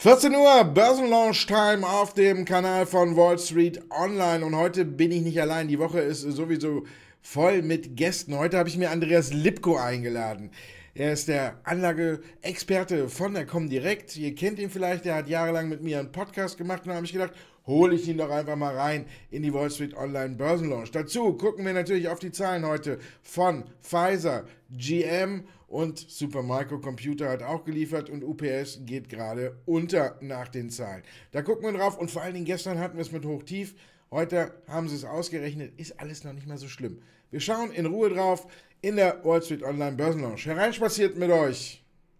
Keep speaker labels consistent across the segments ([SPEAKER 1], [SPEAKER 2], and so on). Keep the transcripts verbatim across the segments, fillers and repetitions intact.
[SPEAKER 1] vierzehn Uhr, Börsenlaunch-Time auf dem Kanal von Wall Street Online. Und heute bin ich nicht allein. Die Woche ist sowieso voll mit Gästen. Heute habe ich mir Andreas Lipko eingeladen. Er ist der Anlageexperte von der Comdirect. Ihr kennt ihn vielleicht, er hat jahrelang mit mir einen Podcast gemacht. Und da habe ich gedacht, hole ich ihn doch einfach mal rein in die Wall Street Online Börsenlaunch. Dazu gucken wir natürlich auf die Zahlen heute von Pfizer, G M und Supermicro Computer hat auch geliefert und U P S geht gerade unter nach den Zahlen. Da gucken wir drauf und vor allen Dingen gestern hatten wir es mit Hochtief. Heute haben sie es ausgerechnet, ist alles noch nicht mal so schlimm. Wir schauen in Ruhe drauf in der Wall Street Online Börsenlaunch. Hereinspaziert mit euch.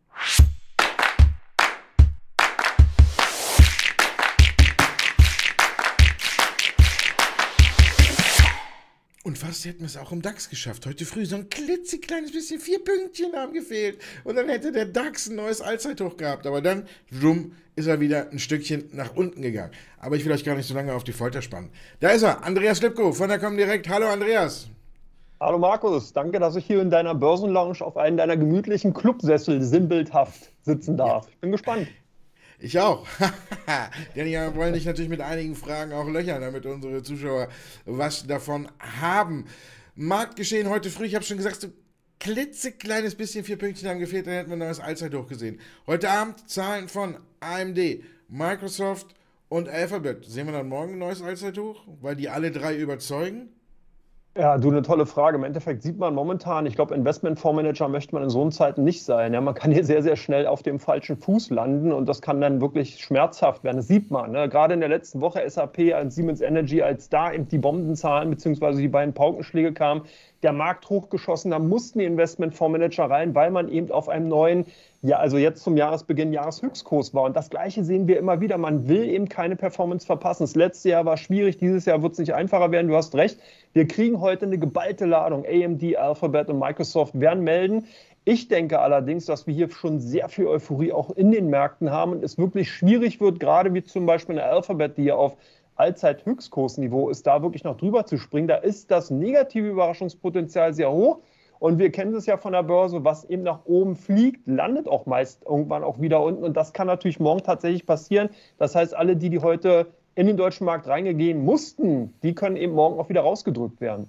[SPEAKER 1] Und fast hätten wir es auch im DAX geschafft. Heute früh so ein klitzekleines bisschen, vier Pünktchen haben gefehlt. Und dann hätte der DAX ein neues Allzeithoch gehabt. Aber dann, rum, ist er wieder ein Stückchen nach unten gegangen. Aber ich will euch gar nicht so lange auf die Folter spannen. Da ist er, Andreas Lipko von der Comdirect. Hallo Andreas.
[SPEAKER 2] Hallo Markus, danke, dass ich hier in deiner Börsenlounge auf einen deiner gemütlichen Clubsessel sinnbildhaft sitzen darf. Ich bin gespannt.
[SPEAKER 1] Ich auch. Denn wir wollen dich natürlich mit einigen Fragen auch löchern, damit unsere Zuschauer was davon haben. Marktgeschehen heute früh, ich habe schon gesagt, so klitzekleines bisschen, vier Pünktchen haben gefehlt, dann hätten wir ein neues Allzeithoch gesehen. Heute Abend Zahlen von A M D, Microsoft und Alphabet. Sehen wir dann morgen ein neues Allzeithoch, weil die alle drei überzeugen?
[SPEAKER 2] Ja, du, eine tolle Frage. Im Endeffekt sieht man momentan, ich glaube, Investmentfondsmanager möchte man in so Zeiten nicht sein. Ja, man kann hier sehr, sehr schnell auf dem falschen Fuß landen und das kann dann wirklich schmerzhaft werden. Das sieht man. Ne? Gerade in der letzten Woche S A P als Siemens Energy, als da eben die Bombenzahlen bzw. die beiden Paukenschläge kamen, der Markt hochgeschossen, da mussten die Investmentfondsmanager rein, weil man eben auf einem neuen, ja, also jetzt zum Jahresbeginn Jahreshöchstkurs war. Und das Gleiche sehen wir immer wieder. Man will eben keine Performance verpassen. Das letzte Jahr war schwierig, dieses Jahr wird es nicht einfacher werden. Du hast recht. Wir kriegen heute eine geballte Ladung. A M D, Alphabet und Microsoft werden melden. Ich denke allerdings, dass wir hier schon sehr viel Euphorie auch in den Märkten haben und es wirklich schwierig wird, gerade wie zum Beispiel eine Alphabet, die ja auf Allzeit-Höchstkursniveau ist, da wirklich noch drüber zu springen. Da ist das negative Überraschungspotenzial sehr hoch. Und wir kennen es ja von der Börse, was eben nach oben fliegt, landet auch meist irgendwann auch wieder unten. Und das kann natürlich morgen tatsächlich passieren. Das heißt, alle, die, die heute in den deutschen Markt reingehen mussten, die können eben morgen auch wieder rausgedrückt werden.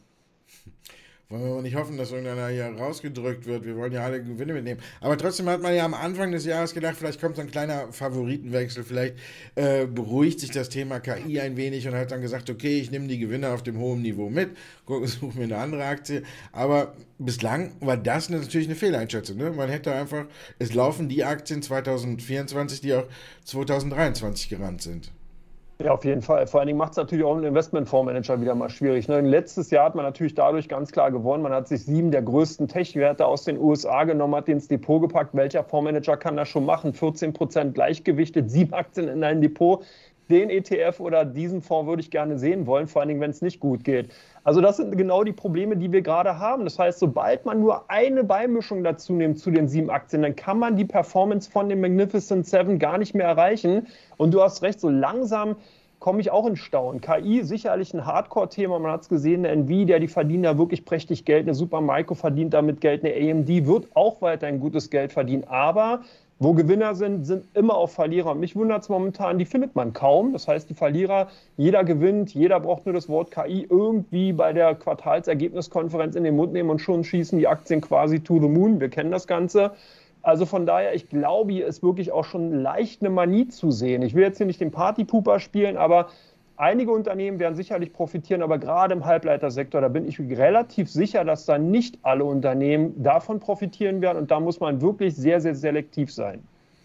[SPEAKER 1] Wollen wir mal nicht hoffen, dass irgendeiner hier rausgedrückt wird. Wir wollen ja alle Gewinne mitnehmen. Aber trotzdem hat man ja am Anfang des Jahres gedacht, vielleicht kommt so ein kleiner Favoritenwechsel, vielleicht äh, beruhigt sich das Thema K I ein wenig und hat dann gesagt, okay, ich nehme die Gewinne auf dem hohen Niveau mit, suche mir eine andere Aktie. Aber bislang war das natürlich eine Fehleinschätzung. Ne? Man hätte einfach, es laufen die Aktien zwanzig vierundzwanzig, die auch zwanzig dreiundzwanzig gerannt sind.
[SPEAKER 2] Ja, auf jeden Fall. Vor allen Dingen macht es natürlich auch einen Investmentfondsmanager wieder mal schwierig. Ne? Letztes Jahr hat man natürlich dadurch ganz klar gewonnen. Man hat sich sieben der größten Tech-Werte aus den U S A genommen, hat die ins Depot gepackt. Welcher Fondsmanager kann das schon machen? vierzehn Prozent gleichgewichtet, sieben Aktien in ein Depot. Den E T F oder diesen Fonds würde ich gerne sehen wollen, vor allen Dingen, wenn es nicht gut geht. Also das sind genau die Probleme, die wir gerade haben. Das heißt, sobald man nur eine Beimischung dazu nimmt zu den sieben Aktien, dann kann man die Performance von dem Magnificent Seven gar nicht mehr erreichen. Und du hast recht, so langsam komme ich auch in Staunen. K I sicherlich ein Hardcore-Thema, man hat es gesehen, eine Nvidia, die verdienen da wirklich prächtig Geld, eine Supermicro verdient damit Geld, eine A M D wird auch weiterhin gutes Geld verdienen, aber wo Gewinner sind, sind immer auch Verlierer. Und mich wundert es momentan, die findet man kaum. Das heißt, die Verlierer, jeder gewinnt, jeder braucht nur das Wort K I irgendwie bei der Quartalsergebniskonferenz in den Mund nehmen und schon schießen die Aktien quasi to the moon. Wir kennen das Ganze. Also von daher, ich glaube, hier ist wirklich auch schon leicht eine Manie zu sehen. Ich will jetzt hier nicht den Partypooper spielen, aber einige Unternehmen werden sicherlich profitieren, aber gerade im Halbleitersektor, da bin ich relativ sicher, dass da nicht alle Unternehmen davon profitieren werden und da muss man wirklich sehr, sehr selektiv sein.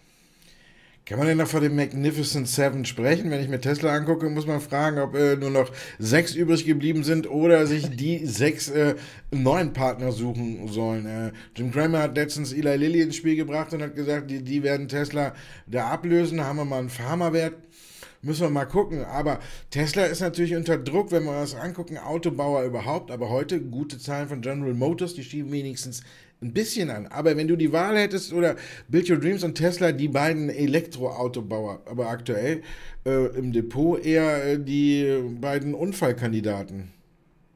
[SPEAKER 1] Kann man denn noch vor dem Magnificent Seven sprechen? Wenn ich mir Tesla angucke, muss man fragen, ob äh, nur noch sechs übrig geblieben sind oder sich die sechs äh, neuen Partner suchen sollen. Äh, Jim Cramer hat letztens Eli Lilly ins Spiel gebracht und hat gesagt, die, die werden Tesla da ablösen. Da haben wir mal einen Pharmawert. Müssen wir mal gucken. Aber Tesla ist natürlich unter Druck, wenn wir uns angucken, Autobauer überhaupt. Aber heute gute Zahlen von General Motors, die schieben wenigstens ein bisschen an. Aber wenn du die Wahl hättest, oder Build Your Dreams und Tesla, die beiden Elektroautobauer, aber aktuell äh, im Depot eher äh, die beiden Unfallkandidaten.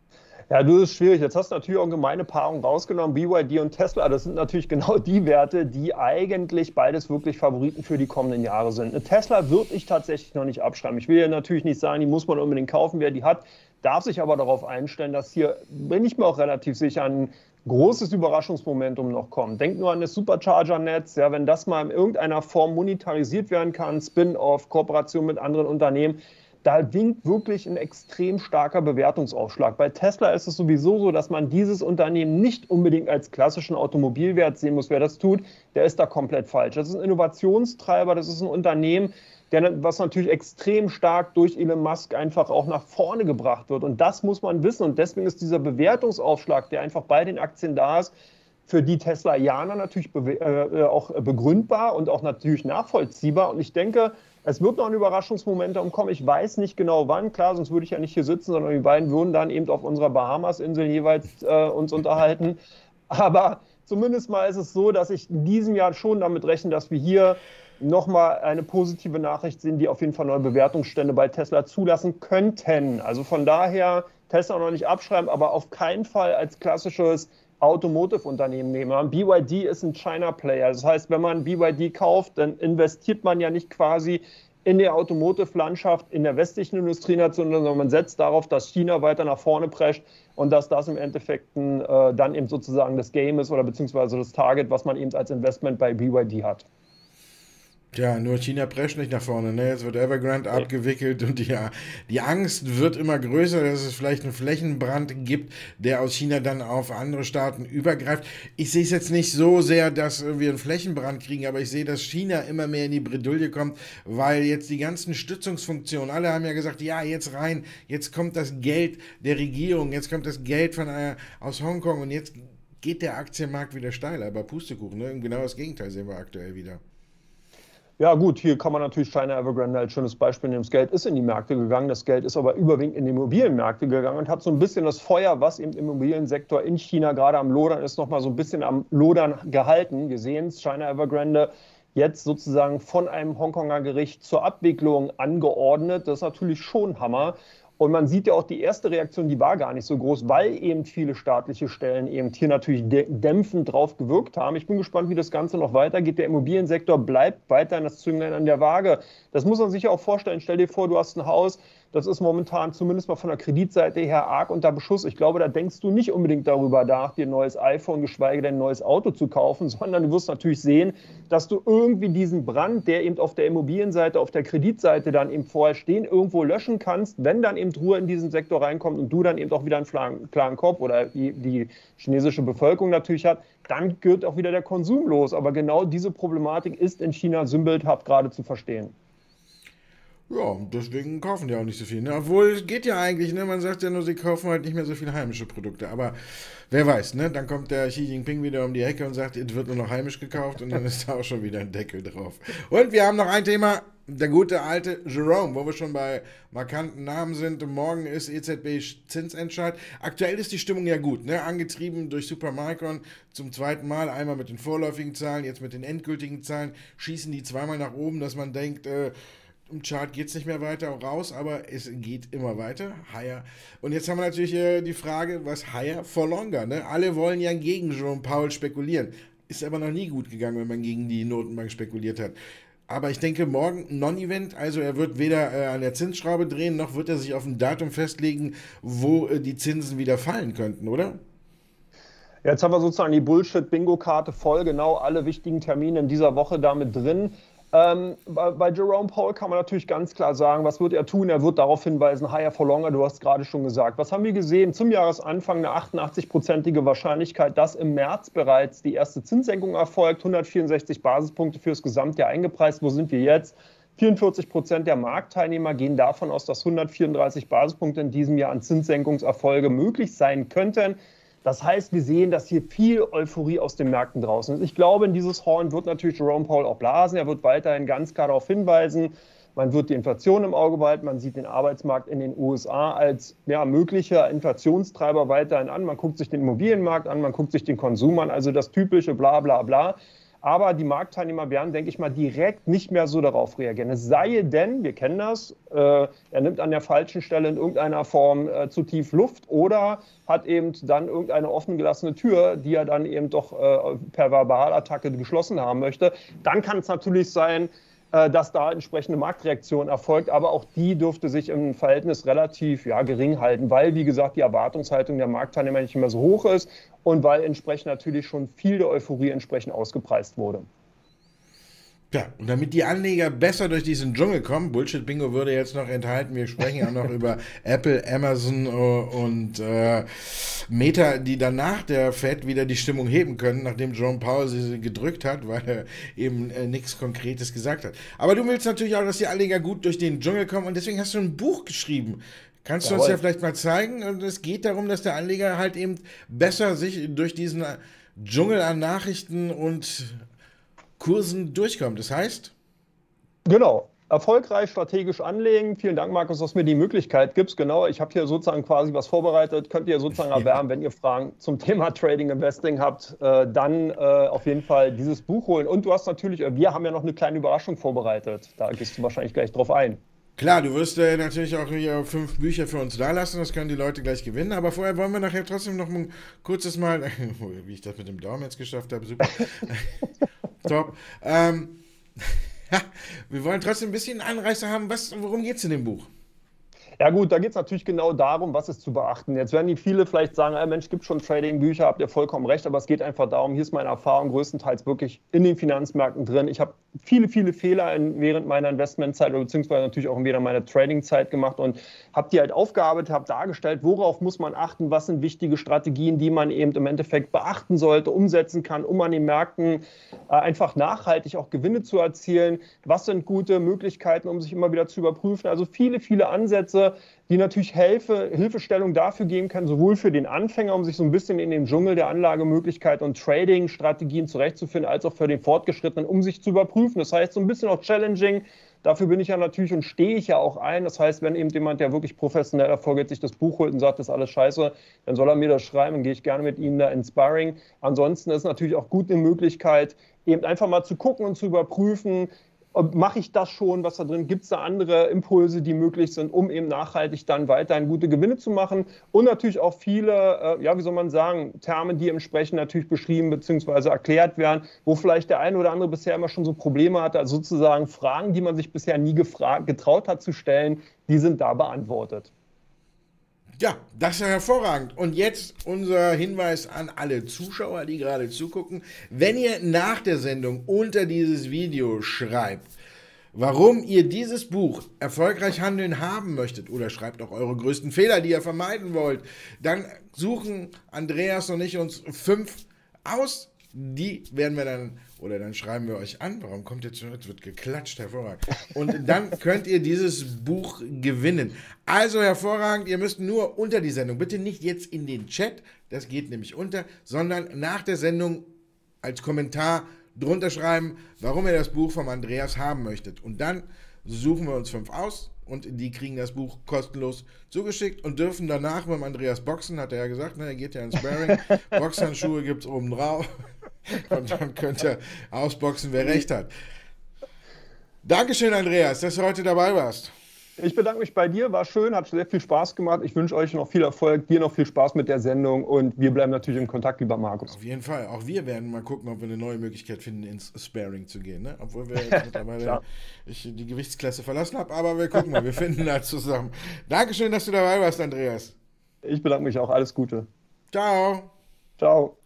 [SPEAKER 2] Ja, du, ist schwierig. Jetzt hast du natürlich auch eine gemeine Paarung rausgenommen. B Y D und Tesla, das sind natürlich genau die Werte, die eigentlich beides wirklich Favoriten für die kommenden Jahre sind. Eine Tesla würde ich tatsächlich noch nicht abschreiben. Ich will ja natürlich nicht sagen, die muss man unbedingt kaufen, wer die hat, darf sich aber darauf einstellen, dass hier, bin ich mir auch relativ sicher, ein großes Überraschungsmomentum noch kommt. Denk nur an das Supercharger-Netz, ja, wenn das mal in irgendeiner Form monetarisiert werden kann, Spin-off, Kooperation mit anderen Unternehmen, da winkt wirklich ein extrem starker Bewertungsaufschlag. Bei Tesla ist es sowieso so, dass man dieses Unternehmen nicht unbedingt als klassischen Automobilwert sehen muss. Wer das tut, der ist da komplett falsch. Das ist ein Innovationstreiber, das ist ein Unternehmen, der, was natürlich extrem stark durch Elon Musk einfach auch nach vorne gebracht wird. Und das muss man wissen. Und deswegen ist dieser Bewertungsaufschlag, der einfach bei den Aktien da ist, für die Teslaianer natürlich be äh, auch begründbar und auch natürlich nachvollziehbar. Und ich denke, es wird noch ein Überraschungsmomentum kommen. Ich weiß nicht genau wann. Klar, sonst würde ich ja nicht hier sitzen, sondern die beiden würden dann eben auf unserer Bahamas-Insel jeweils äh, uns unterhalten. Aber zumindest mal ist es so, dass ich in diesem Jahr schon damit rechne, dass wir hier nochmal eine positive Nachricht sehen, die auf jeden Fall neue Bewertungsstände bei Tesla zulassen könnten. Also von daher Tesla noch nicht abschreiben, aber auf keinen Fall als klassisches Automotive-Unternehmen nehmen. B Y D ist ein China-Player. Das heißt, wenn man B Y D kauft, dann investiert man ja nicht quasi in der Automotive-Landschaft in der westlichen Industrienation, sondern man setzt darauf, dass China weiter nach vorne prescht und dass das im Endeffekt äh, dann eben sozusagen das Game ist oder beziehungsweise das Target, was man eben als Investment bei B Y D hat.
[SPEAKER 1] Tja, nur China prescht nicht nach vorne, ne? Jetzt wird Evergrande okay. abgewickelt und die, die Angst wird immer größer, dass es vielleicht einen Flächenbrand gibt, der aus China dann auf andere Staaten übergreift. Ich sehe es jetzt nicht so sehr, dass wir einen Flächenbrand kriegen, aber ich sehe, dass China immer mehr in die Bredouille kommt, weil jetzt die ganzen Stützungsfunktionen, alle haben ja gesagt, ja, jetzt rein, jetzt kommt das Geld der Regierung, jetzt kommt das Geld von äh, aus Hongkong und jetzt geht der Aktienmarkt wieder steil, aber Pustekuchen, ne? Genau das Gegenteil sehen wir aktuell wieder.
[SPEAKER 2] Ja gut, hier kann man natürlich China Evergrande als schönes Beispiel nehmen. Das Geld ist in die Märkte gegangen, das Geld ist aber überwiegend in die Immobilienmärkte gegangen und hat so ein bisschen das Feuer, was im Immobiliensektor in China gerade am Lodern ist, nochmal so ein bisschen am Lodern gehalten. Wir sehen es, China Evergrande jetzt sozusagen von einem Hongkonger Gericht zur Abwicklung angeordnet. Das ist natürlich schon Hammer. Und man sieht ja auch, die erste Reaktion, die war gar nicht so groß, weil eben viele staatliche Stellen eben hier natürlich dämpfend drauf gewirkt haben. Ich bin gespannt, wie das Ganze noch weitergeht. Der Immobiliensektor bleibt weiterhin das Zünglein an der Waage. Das muss man sich ja auch vorstellen. Stell dir vor, du hast ein Haus, das ist momentan zumindest mal von der Kreditseite her arg unter Beschuss. Ich glaube, da denkst du nicht unbedingt darüber nach, dir ein neues iPhone, geschweige denn ein neues Auto zu kaufen, sondern du wirst natürlich sehen, dass du irgendwie diesen Brand, der eben auf der Immobilienseite, auf der Kreditseite dann eben vorher stehen, irgendwo löschen kannst, wenn dann eben Ruhe in diesen Sektor reinkommt und du dann eben auch wieder einen klaren Kopf oder die, die chinesische Bevölkerung natürlich hat, dann geht auch wieder der Konsum los. Aber genau diese Problematik ist in China symbolhaft gerade zu verstehen.
[SPEAKER 1] Ja, deswegen kaufen die auch nicht so viel. Ne? Obwohl, es geht ja eigentlich, ne? Man sagt ja nur, sie kaufen halt nicht mehr so viele heimische Produkte. Aber wer weiß, ne? Dann kommt der Xi Jinping wieder um die Ecke und sagt, es wird nur noch heimisch gekauft und dann ist da auch schon wieder ein Deckel drauf. Und wir haben noch ein Thema, der gute alte Jerome, wo wir schon bei markanten Namen sind. Morgen ist E Z B-Zinsentscheid. Aktuell ist die Stimmung ja gut, ne? Angetrieben durch Supermicron zum zweiten Mal, einmal mit den vorläufigen Zahlen, jetzt mit den endgültigen Zahlen, schießen die zweimal nach oben, dass man denkt, äh, im Chart geht es nicht mehr weiter raus, aber es geht immer weiter. Higher. Und jetzt haben wir natürlich äh, die Frage, was higher for longer? Ne? Alle wollen ja gegen Jerome Powell spekulieren. Ist aber noch nie gut gegangen, wenn man gegen die Notenbank spekuliert hat. Aber ich denke, morgen Non-Event, also er wird weder äh, an der Zinsschraube drehen, noch wird er sich auf ein Datum festlegen, wo äh, die Zinsen wieder fallen könnten, oder?
[SPEAKER 2] Jetzt haben wir sozusagen die Bullshit-Bingo-Karte voll, genau alle wichtigen Termine in dieser Woche damit drin. Ähm, bei, bei Jerome Powell kann man natürlich ganz klar sagen, was wird er tun? Er wird darauf hinweisen, higher for longer, du hast gerade schon gesagt. Was haben wir gesehen? Zum Jahresanfang eine achtundachtzig-prozentige Wahrscheinlichkeit, dass im März bereits die erste Zinssenkung erfolgt. hundertvierundsechzig Basispunkte fürs Gesamtjahr eingepreist. Wo sind wir jetzt? vierundvierzig Prozent der Marktteilnehmer gehen davon aus, dass hundertvierunddreißig Basispunkte in diesem Jahr an Zinssenkungserfolge möglich sein könnten. Das heißt, wir sehen, dass hier viel Euphorie aus den Märkten draußen ist. Ich glaube, in dieses Horn wird natürlich Jerome Powell auch blasen. Er wird weiterhin ganz klar darauf hinweisen, man wird die Inflation im Auge behalten, man sieht den Arbeitsmarkt in den U S A als ja, möglicher Inflationstreiber weiterhin an. Man guckt sich den Immobilienmarkt an, man guckt sich den Konsum an, also das typische bla bla bla. Aber die Marktteilnehmer werden, denke ich mal, direkt nicht mehr so darauf reagieren. Es sei denn, wir kennen das, äh, er nimmt an der falschen Stelle in irgendeiner Form äh, zu tief Luft oder hat eben dann irgendeine offen gelassene Tür, die er dann eben doch äh, per Verbalattacke geschlossen haben möchte. Dann kann es natürlich sein, äh, dass da entsprechende Marktreaktion erfolgt, aber auch die dürfte sich im Verhältnis relativ ja, gering halten, weil, wie gesagt, die Erwartungshaltung der Marktteilnehmer nicht mehr so hoch ist und weil entsprechend natürlich schon viel der Euphorie entsprechend ausgepreist wurde.
[SPEAKER 1] Ja, und damit die Anleger besser durch diesen Dschungel kommen, Bullshit-Bingo würde jetzt noch enthalten, wir sprechen auch noch über Apple, Amazon äh, und äh, Meta, die danach der Fed wieder die Stimmung heben können, nachdem Jerome Powell sie gedrückt hat, weil er eben äh, nichts Konkretes gesagt hat. Aber du willst natürlich auch, dass die Anleger gut durch den Dschungel kommen und deswegen hast du ein Buch geschrieben. Kannst Jawohl. Du uns ja vielleicht mal zeigen? Und es geht darum, dass der Anleger halt eben besser sich durch diesen Dschungel an Nachrichten und Kursen durchkommt. Das heißt?
[SPEAKER 2] Genau. Erfolgreich strategisch anlegen. Vielen Dank, Markus, dass du mir die Möglichkeit gibst. Genau, ich habe hier sozusagen quasi was vorbereitet. Könnt ihr sozusagen ja. erwärmen, wenn ihr Fragen zum Thema Trading, Investing habt, äh, dann äh, auf jeden Fall dieses Buch holen. Und du hast natürlich, äh, wir haben ja noch eine kleine Überraschung vorbereitet. Da gehst du wahrscheinlich gleich drauf ein.
[SPEAKER 1] Klar, du wirst äh, natürlich auch hier fünf Bücher für uns da lassen, das können die Leute gleich gewinnen, aber vorher wollen wir nachher trotzdem noch ein kurzes Mal, wie ich das mit dem Daumen jetzt geschafft habe, super, top, ähm, wir wollen trotzdem ein bisschen Anreißer haben, was, worum geht es in dem Buch?
[SPEAKER 2] Ja gut, da geht es natürlich genau darum, was ist zu beachten. Jetzt werden die viele vielleicht sagen, hey Mensch, gibt schon Trading-Bücher, habt ihr vollkommen recht, aber es geht einfach darum, hier ist meine Erfahrung größtenteils wirklich in den Finanzmärkten drin. Ich habe viele, viele Fehler in, während meiner Investmentzeit oder beziehungsweise natürlich auch während meiner Trading-Zeit gemacht und habe die halt aufgearbeitet, habe dargestellt, worauf muss man achten, was sind wichtige Strategien, die man eben im Endeffekt beachten sollte, umsetzen kann, um an den Märkten äh, einfach nachhaltig auch Gewinne zu erzielen. Was sind gute Möglichkeiten, um sich immer wieder zu überprüfen? Also viele, viele Ansätze, die natürlich Hilfe, Hilfestellung dafür geben können, sowohl für den Anfänger, um sich so ein bisschen in den Dschungel der Anlagemöglichkeiten und Trading-Strategien zurechtzufinden, als auch für den Fortgeschrittenen, um sich zu überprüfen. Das heißt, so ein bisschen auch challenging. Dafür bin ich ja natürlich und stehe ich ja auch ein. Das heißt, wenn eben jemand, der wirklich professionell erfolgt, sich das Buch holt und sagt, das ist alles scheiße, dann soll er mir das schreiben, dann gehe ich gerne mit ihm da ins Sparring. Ansonsten ist natürlich auch gut eine Möglichkeit, eben einfach mal zu gucken und zu überprüfen, mache ich das schon, was da drin, gibt es da andere Impulse, die möglich sind, um eben nachhaltig dann weiterhin gute Gewinne zu machen und natürlich auch viele, äh, ja, wie soll man sagen, Terme, die entsprechend natürlich beschrieben bzw. erklärt werden, wo vielleicht der eine oder andere bisher immer schon so Probleme hatte, also sozusagen Fragen, die man sich bisher nie getraut hat zu stellen, die sind da beantwortet.
[SPEAKER 1] Ja, das ist ja hervorragend. Und jetzt unser Hinweis an alle Zuschauer, die gerade zugucken. Wenn ihr nach der Sendung unter dieses Video schreibt, warum ihr dieses Buch Erfolgreich handeln haben möchtet oder schreibt auch eure größten Fehler, die ihr vermeiden wollt, dann suchen Andreas und ich uns fünf aus. Die werden wir dann, oder dann schreiben wir euch an. Warum kommt jetzt schon? Jetzt wird geklatscht, hervorragend. Und dann könnt ihr dieses Buch gewinnen. Also hervorragend, ihr müsst nur unter die Sendung, bitte nicht jetzt in den Chat, das geht nämlich unter, sondern nach der Sendung als Kommentar drunter schreiben, warum ihr das Buch vom Andreas haben möchtet. Und dann suchen wir uns fünf aus und die kriegen das Buch kostenlos zugeschickt und dürfen danach beim Andreas boxen, hat er ja gesagt, ne, er geht ja ins Sparring, Boxhandschuhe gibt es oben drauf und dann könnt ihr ausboxen, wer recht hat. Dankeschön, Andreas, dass du heute dabei warst.
[SPEAKER 2] Ich bedanke mich bei dir, war schön, hat sehr viel Spaß gemacht. Ich wünsche euch noch viel Erfolg, dir noch viel Spaß mit der Sendung und wir bleiben natürlich im Kontakt, lieber Markus.
[SPEAKER 1] Auf jeden Fall. Auch wir werden mal gucken, ob wir eine neue Möglichkeit finden, ins Sparring zu gehen. Ne? Obwohl wir jetzt mittlerweile ich die Gewichtsklasse verlassen habe, aber wir gucken mal, wir finden da zusammen. Dankeschön, dass du dabei warst, Andreas.
[SPEAKER 2] Ich bedanke mich auch. Alles Gute.
[SPEAKER 1] Ciao.
[SPEAKER 2] Ciao.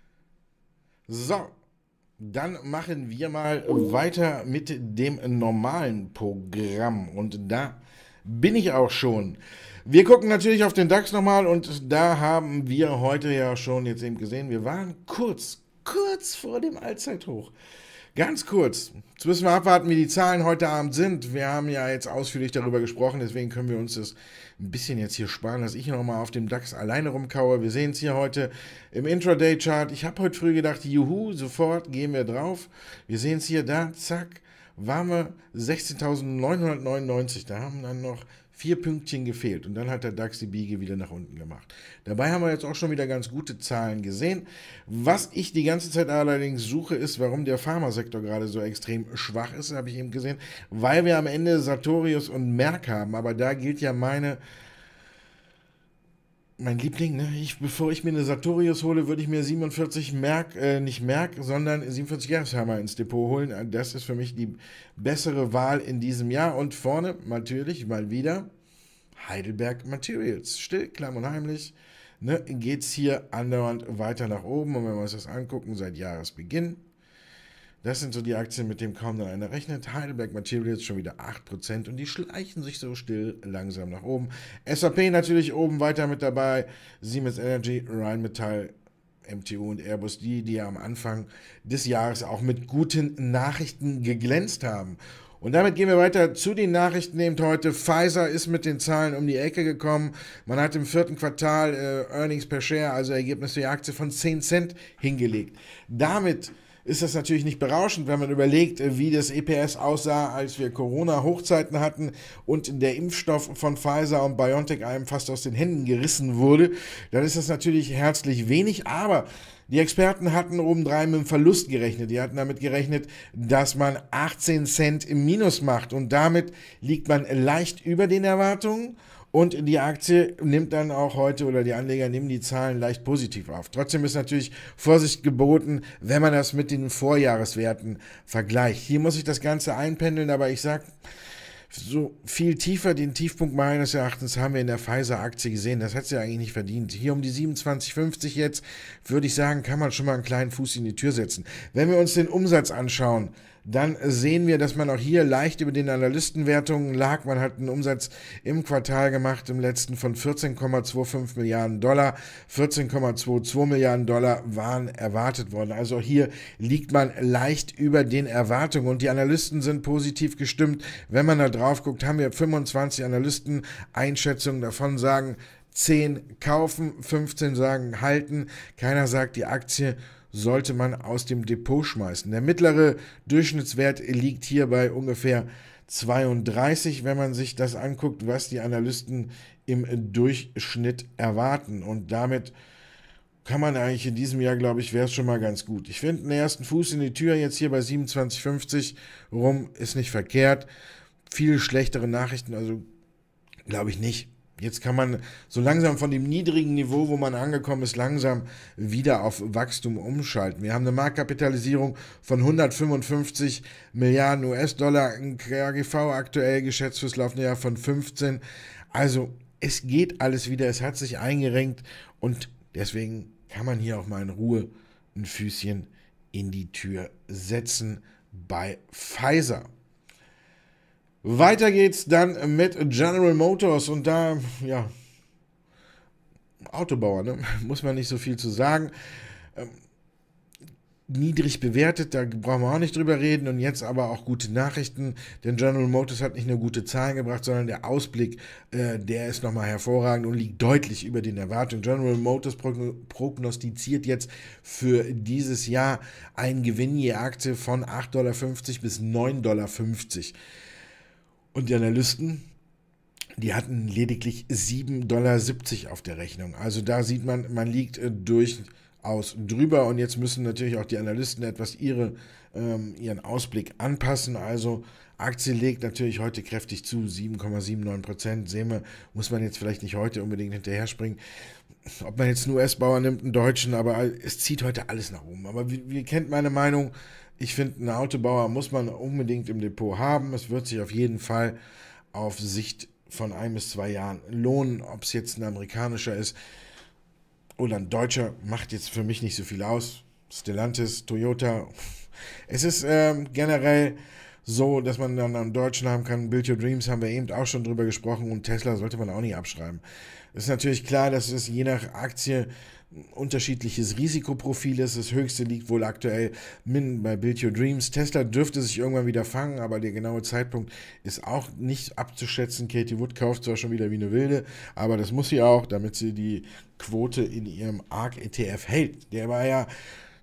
[SPEAKER 1] So. Dann machen wir mal weiter mit dem normalen Programm und da bin ich auch schon. Wir gucken natürlich auf den DAX nochmal und da haben wir heute ja schon jetzt eben gesehen, wir waren kurz, kurz vor dem Allzeithoch. Ganz kurz. Jetzt müssen wir abwarten, wie die Zahlen heute Abend sind. Wir haben ja jetzt ausführlich darüber gesprochen, deswegen können wir uns das ein bisschen jetzt hier sparen, dass ich nochmal auf dem DAX alleine rumkaue. Wir sehen es hier heute im Intraday-Chart. Ich habe heute früh gedacht, juhu, sofort gehen wir drauf. Wir sehen es hier, da, zack, waren wir sechzehntausendneunhundertneunundneunzig. Da haben dann noch Vier Pünktchen gefehlt und dann hat der DAX die Biege wieder nach unten gemacht. Dabei haben wir jetzt auch schon wieder ganz gute Zahlen gesehen. Was ich die ganze Zeit allerdings suche, ist, warum der Pharmasektor gerade so extrem schwach ist, habe ich eben gesehen, weil wir am Ende Sartorius und Merck haben, aber da gilt ja meine Mein Liebling, ne? Ich, bevor ich mir eine Sartorius hole, würde ich mir siebenundvierzig Merck, äh, nicht Merck, sondern siebenundvierzig Gerresheimer ins Depot holen. Das ist für mich die bessere Wahl in diesem Jahr. Und vorne natürlich mal wieder Heidelberg Materials. Still, klamm und heimlich, ne? Geht es hier andauernd weiter nach oben. Und wenn wir uns das angucken, seit Jahresbeginn, das sind so die Aktien, mit denen kaum noch einer rechnet. Heidelberg Materials schon wieder acht Prozent und die schleichen sich so still langsam nach oben. S A P natürlich oben weiter mit dabei. Siemens Energy, Rheinmetall, M T U und Airbus, die, die ja am Anfang des Jahres auch mit guten Nachrichten geglänzt haben. Und damit gehen wir weiter zu den Nachrichten eben heute. Pfizer ist mit den Zahlen um die Ecke gekommen. Man hat im vierten Quartal äh, Earnings per Share, also Ergebnis der Aktie, von zehn Cent hingelegt. Damit ist das natürlich nicht berauschend, wenn man überlegt, wie das E P S aussah, als wir Corona-Hochzeiten hatten und der Impfstoff von Pfizer und BioNTech einem fast aus den Händen gerissen wurde. Dann ist das natürlich herzlich wenig, aber die Experten hatten obendrein mit einem Verlust gerechnet. Die hatten damit gerechnet, dass man achtzehn Cent im Minus macht und damit liegt man leicht über den Erwartungen. Und die Aktie nimmt dann auch heute, oder die Anleger nehmen die Zahlen leicht positiv auf. Trotzdem ist natürlich Vorsicht geboten, wenn man das mit den Vorjahreswerten vergleicht. Hier muss ich das Ganze einpendeln, aber ich sage, so viel tiefer den Tiefpunkt meines Erachtens haben wir in der Pfizer-Aktie gesehen. Das hat sie ja eigentlich nicht verdient. Hier um die siebenundzwanzig fünfzig jetzt, würde ich sagen, kann man schon mal einen kleinen Fuß in die Tür setzen. Wenn wir uns den Umsatz anschauen, dann sehen wir, dass man auch hier leicht über den Analystenwertungen lag. Man hat einen Umsatz im Quartal gemacht, im letzten von vierzehn Komma fünfundzwanzig Milliarden Dollar. vierzehn Komma zweiundzwanzig Milliarden Dollar waren erwartet worden. Also hier liegt man leicht über den Erwartungen und die Analysten sind positiv gestimmt. Wenn man da drauf guckt, haben wir fünfundzwanzig Analysten Einschätzungen, davon sagen zehn kaufen, fünfzehn sagen halten. Keiner sagt, die Aktie sollte man aus dem Depot schmeißen. Der mittlere Durchschnittswert liegt hier bei ungefähr zweiunddreißig, wenn man sich das anguckt, was die Analysten im Durchschnitt erwarten. Und damit kann man eigentlich in diesem Jahr, glaube ich, wäre es schon mal ganz gut. Ich finde einen ersten Fuß in die Tür jetzt hier bei siebenundzwanzig fünfzig rum, ist nicht verkehrt. Viel schlechtere Nachrichten, also glaube ich nicht. Jetzt kann man so langsam von dem niedrigen Niveau, wo man angekommen ist, langsam wieder auf Wachstum umschalten. Wir haben eine Marktkapitalisierung von hundertfünfundfünfzig Milliarden U S-Dollar, ein K G V aktuell geschätzt fürs laufende Jahr von fünfzehn. Also es geht alles wieder, es hat sich eingerenkt und deswegen kann man hier auch mal in Ruhe ein Füßchen in die Tür setzen bei Pfizer. Weiter geht's dann mit General Motors und da, ja, Autobauer, ne? Muss man nicht so viel zu sagen. Ähm, niedrig bewertet, da brauchen wir auch nicht drüber reden und jetzt aber auch gute Nachrichten, denn General Motors hat nicht nur gute Zahlen gebracht, sondern der Ausblick, äh, der ist nochmal hervorragend und liegt deutlich über den Erwartungen. General Motors prognostiziert jetzt für dieses Jahr einen Gewinn je Aktie von acht Komma fünfzig Dollar bis neun Komma fünfzig Dollar. Und die Analysten, die hatten lediglich sieben Komma siebzig Dollar auf der Rechnung. Also da sieht man, man liegt äh, durchaus drüber. Und jetzt müssen natürlich auch die Analysten etwas ihre, ähm, ihren Ausblick anpassen. Also Aktie legt natürlich heute kräftig zu, sieben Komma neunundsiebzig Prozent. Sehen wir, muss man jetzt vielleicht nicht heute unbedingt hinterher springen. Ob man jetzt einen U S-Bauer nimmt, einen Deutschen, aber es zieht heute alles nach oben. Aber wie, wie kennt meine Meinung? Ich finde, einen Autobauer muss man unbedingt im Depot haben. Es wird sich auf jeden Fall auf Sicht von ein bis zwei Jahren lohnen. Ob es jetzt ein amerikanischer ist oder ein deutscher, macht jetzt für mich nicht so viel aus. Stellantis, Toyota. Es ist ähm, generell so, dass man dann einen Deutschen haben kann. Build Your Dreams haben wir eben auch schon drüber gesprochen und Tesla sollte man auch nicht abschreiben. Es ist natürlich klar, dass es je nach Aktie unterschiedliches Risikoprofil ist. Das höchste liegt wohl aktuell bei Build Your Dreams. Tesla dürfte sich irgendwann wieder fangen, aber der genaue Zeitpunkt ist auch nicht abzuschätzen. Katie Wood kauft zwar schon wieder wie eine Wilde, aber das muss sie auch, damit sie die Quote in ihrem A R K E T F hält. Der war ja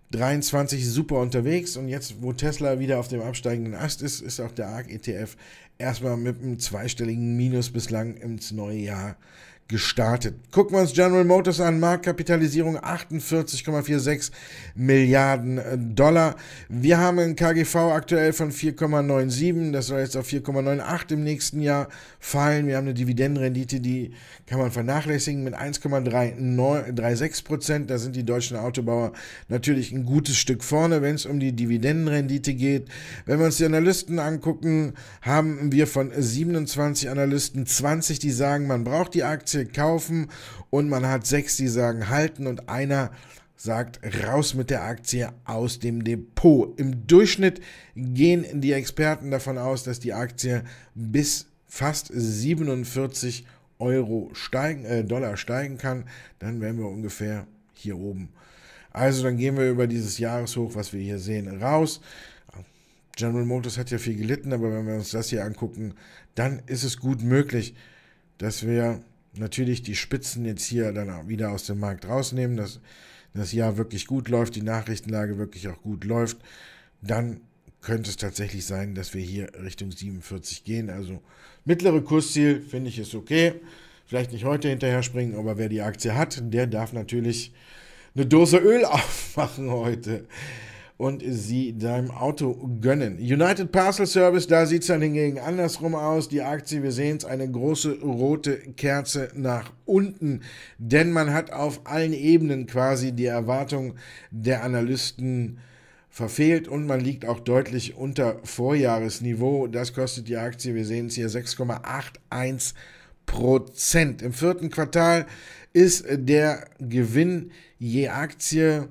[SPEAKER 1] dreiundzwanzig super unterwegs und jetzt, wo Tesla wieder auf dem absteigenden Ast ist, ist auch der A R K E T F erstmal mit einem zweistelligen Minus bislang ins neue Jahr gestartet. Gucken wir uns General Motors an, Marktkapitalisierung achtundvierzig Komma sechsundvierzig Milliarden Dollar. Wir haben ein K G V aktuell von vier Komma siebenundneunzig, das soll jetzt auf vier Komma achtzundneunzig im nächsten Jahr fallen. Wir haben eine Dividendenrendite, die kann man vernachlässigen mit eins Komma sechsunddreißig Prozent. Da sind die deutschen Autobauer natürlich ein gutes Stück vorne, wenn es um die Dividendenrendite geht. Wenn wir uns die Analysten angucken, haben wir von siebenundzwanzig Analysten zwanzig, die sagen, man braucht die Aktie kaufen, und man hat sechs, die sagen halten, und einer sagt raus mit der Aktie aus dem Depot. Im Durchschnitt gehen die Experten davon aus, dass die Aktie bis fast siebenundvierzig Euro steigen, äh, Dollar steigen kann. Dann wären wir ungefähr hier oben. Also dann gehen wir über dieses Jahreshoch, was wir hier sehen, raus. General Motors hat ja viel gelitten, aber wenn wir uns das hier angucken, dann ist es gut möglich, dass wir natürlich die Spitzen jetzt hier dann auch wieder aus dem Markt rausnehmen, dass das Jahr wirklich gut läuft, die Nachrichtenlage wirklich auch gut läuft. Dann könnte es tatsächlich sein, dass wir hier Richtung siebenundvierzig gehen. Also mittlere Kursziel finde ich ist okay. Vielleicht nicht heute hinterher springen, aber wer die Aktie hat, der darf natürlich eine Dose Öl aufmachen heute und sie deinem Auto gönnen. United Parcel Service, da sieht es dann hingegen andersrum aus. Die Aktie, wir sehen es, eine große rote Kerze nach unten, denn man hat auf allen Ebenen quasi die Erwartung der Analysten verfehlt und man liegt auch deutlich unter Vorjahresniveau. Das kostet die Aktie, wir sehen es hier, sechs Komma einundachtzig Prozent. Im vierten Quartal ist der Gewinn je Aktie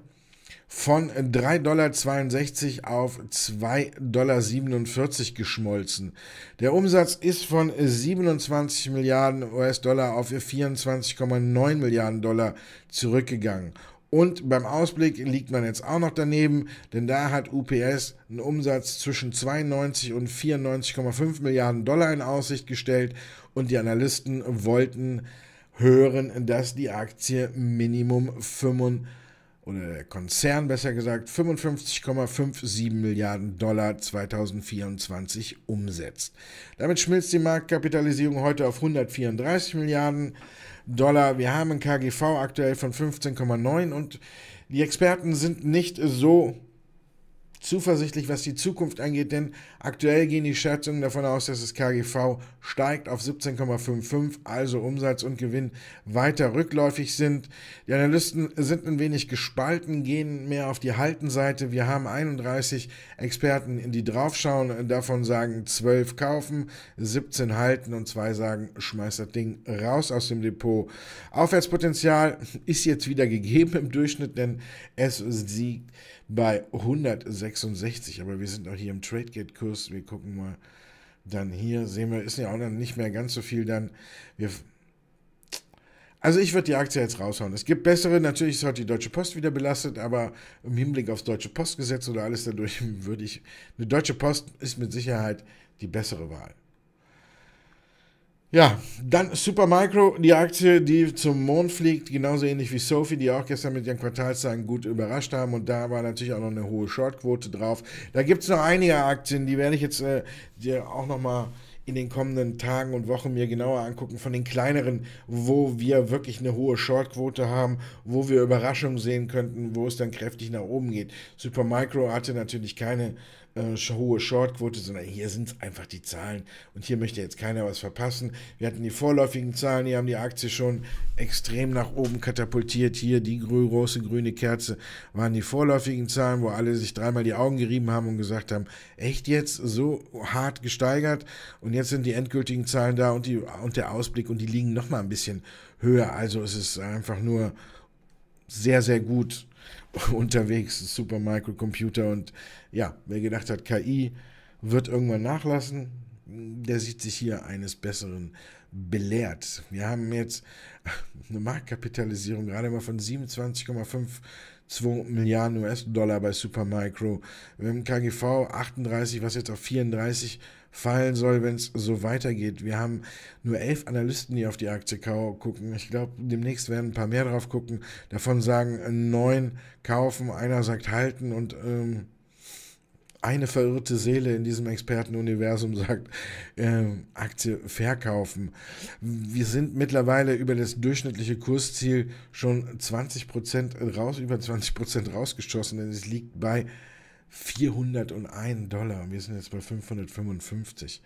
[SPEAKER 1] von drei Komma zweiundsechzig Dollar auf zwei Komma siebenundvierzig Dollar geschmolzen. Der Umsatz ist von siebenundzwanzig Milliarden U S-Dollar auf vierundzwanzig Komma neun Milliarden Dollar zurückgegangen. Und beim Ausblick liegt man jetzt auch noch daneben, denn da hat U P S einen Umsatz zwischen zweiundneunzig und vierundneunzig Komma fünf Milliarden Dollar in Aussicht gestellt und die Analysten wollten hören, dass die Aktie Minimum fünfundfünfzig oder der Konzern besser gesagt, fünfundfünfzig Komma siebenundfünfzig Milliarden Dollar zweitausendvierundzwanzig umsetzt. Damit schmilzt die Marktkapitalisierung heute auf hundertvierunddreißig Milliarden Dollar. Wir haben ein K G V aktuell von fünfzehn Komma neun und die Experten sind nicht so zuversichtlich, was die Zukunft angeht, denn aktuell gehen die Schätzungen davon aus, dass das K G V steigt auf siebzehn Komma fünfundfünfzig, also Umsatz und Gewinn weiter rückläufig sind. Die Analysten sind ein wenig gespalten, gehen mehr auf die Haltenseite. Wir haben einunddreißig Experten, die draufschauen, davon sagen zwölf kaufen, siebzehn halten und zwei sagen, schmeiß das Ding raus aus dem Depot. Aufwärtspotenzial ist jetzt wieder gegeben im Durchschnitt, denn es siegt bei hundertsechsundsechzig, aber wir sind auch hier im Tradegate-Kurs, wir gucken mal, dann hier sehen wir, ist ja auch noch nicht mehr ganz so viel dann, wir, also ich würde die Aktie jetzt raushauen. Es gibt bessere, natürlich ist heute die Deutsche Post wieder belastet, aber im Hinblick aufs Deutsche Postgesetz oder alles dadurch würde ich, eine Deutsche Post ist mit Sicherheit die bessere Wahl. Ja, dann Supermicro, die Aktie, die zum Mond fliegt, genauso ähnlich wie Sophie, die auch gestern mit ihren Quartalszahlen gut überrascht haben und da war natürlich auch noch eine hohe Shortquote drauf. Da gibt es noch einige Aktien, die werde ich jetzt äh, dir auch nochmal in den kommenden Tagen und Wochen mir genauer angucken, von den kleineren, wo wir wirklich eine hohe Shortquote haben, wo wir Überraschungen sehen könnten, wo es dann kräftig nach oben geht. Supermicro hatte natürlich keine äh, hohe Shortquote, sondern hier sind es einfach die Zahlen und hier möchte jetzt keiner was verpassen. Wir hatten die vorläufigen Zahlen, die haben die Aktie schon extrem nach oben katapultiert. Hier die große grüne Kerze waren die vorläufigen Zahlen, wo alle sich dreimal die Augen gerieben haben und gesagt haben, echt jetzt so hart gesteigert, und jetzt sind die endgültigen Zahlen da und, die, und der Ausblick und die liegen nochmal ein bisschen höher. Also es ist einfach nur sehr, sehr gut unterwegs, Supermicro Computer, und ja, wer gedacht hat, K I wird irgendwann nachlassen, der sieht sich hier eines Besseren belehrt. Wir haben jetzt eine Marktkapitalisierung gerade mal von siebenundzwanzig Komma fünf zwei Milliarden U S-Dollar bei Supermicro. Wir haben K G V achtunddreißig, was jetzt auf vierunddreißig fallen soll, wenn es so weitergeht. Wir haben nur elf Analysten, die auf die Aktie gucken. Ich glaube, demnächst werden ein paar mehr drauf gucken. Davon sagen neun kaufen, einer sagt halten und ähm, eine verirrte Seele in diesem Expertenuniversum sagt, äh, Aktie verkaufen. Wir sind mittlerweile über das durchschnittliche Kursziel schon zwanzig Prozent raus, über zwanzig Prozent rausgeschossen, denn es liegt bei vierhunderteins Dollar. Wir sind jetzt bei fünfhundertfünfundfünfzig.